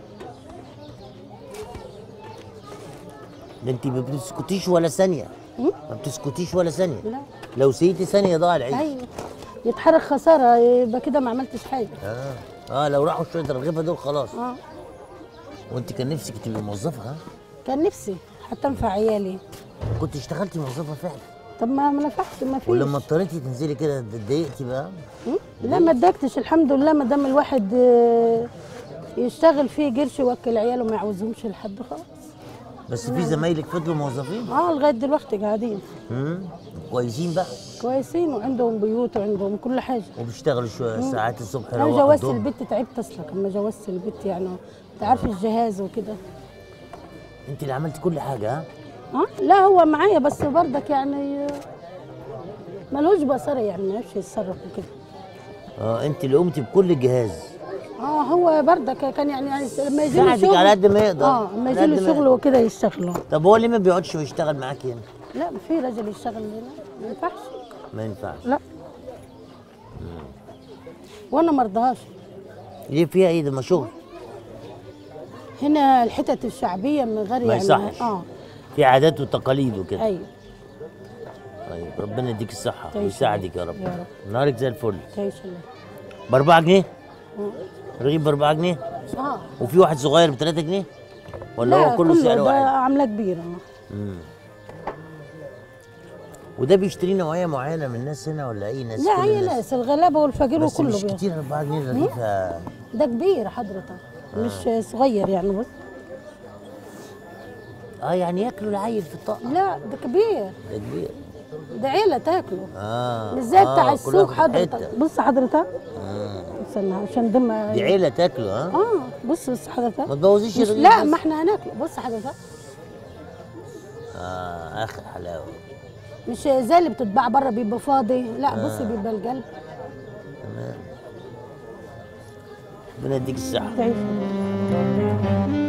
ده انت ما بتسكتيش ولا ثانية. ما بتسكتيش ولا ثانية. لا لو سيتي ثانية ضاع العيش. ايوه يتحرك خساره يبقى كده ما عملتش حاجه. اه اه لو راحوا شوية الرغيفة دول خلاص. اه وانت كان نفسك تبقي موظفة ها؟ كان نفسي حتى انفع عيالي. كنت اشتغلتي موظفة فعلا. طب ما ما نفعش ما فيش. ولما اضطريتي تنزلي كده اتضايقتي بقى؟ لا ما اتضايقتش الحمد لله، ما دام الواحد آه، يشتغل فيه قرش يوكل عياله ما يعوزهمش لحد خالص. بس في زمايلك فضلوا موظفين؟ اه لغايه دلوقتي قاعدين. امم كويسين بقى؟ كويسين وعندهم بيوت وعندهم كل حاجه. وبيشتغلوا شويه ساعات الصبح. انا جوزت البيت تعبت اصلا لما جوزت البيت يعني انت عارف الجهاز وكده. انت اللي عملتي كل حاجه ها؟ اه لا هو معايا بس برضك يعني ملوش بصر يعني ما يعرفش يتصرف وكده. اه انت اللي قمتي بكل الجهاز. اه هو برضك كان يعني, يعني لما يجي له ساعدك شغل على قد ما يقدر. اه لما يجي له شغل وكده يشتغلوا. طب هو ليه ما بيقعدش ويشتغل معاكي هنا؟ لا في راجل يشتغل هنا ما ينفعش. ما ينفعش. لا مم. وانا ما ارضاهاش. ليه فيها ايه ده ما شغل؟ هنا الحتت الشعبيه من غير ما يعني يصحش. اه في عادات وتقاليد وكده. ايوه. طيب ربنا يديك الصحه تعيش ويساعدك يا رب. يا رب. نهارك زي الفل. تعيش الله. ب أربعة جنيه؟ رغيف ب أربعة جنيه؟ اه وفي واحد صغير ب ثلاثة جنيه؟ ولا لا هو كله سعر ده واحد؟ عامله كبيره. امم وده بيشتري نوعيه معينه من الناس هنا ولا اي ناس؟ لا اي ناس الغلابه والفقير بس وكله مش بياخد. كتير أربعة جنيه رغيف. ده كبير حضرتك آه. مش صغير يعني بص. اه يعني ياكلوا العيل في الطاقه؟ لا ده كبير. ده كبير. ده عيله تاكله. اه مش زي بتاع آه السوق حضرتك. بص حضرتك. اه استنى عشان دم. دي عيله تاكله ها؟ اه بص بص حضرتك. ما تبوظيش الرغيف. لا ما احنا هناكله بص حضرتك. اه اخر حلاوه. مش زي اللي بتتباع بره بيبقى فاضي، لا آه. بص بيبقى القلب. تمام. ربنا يديك الصحه. تعيش.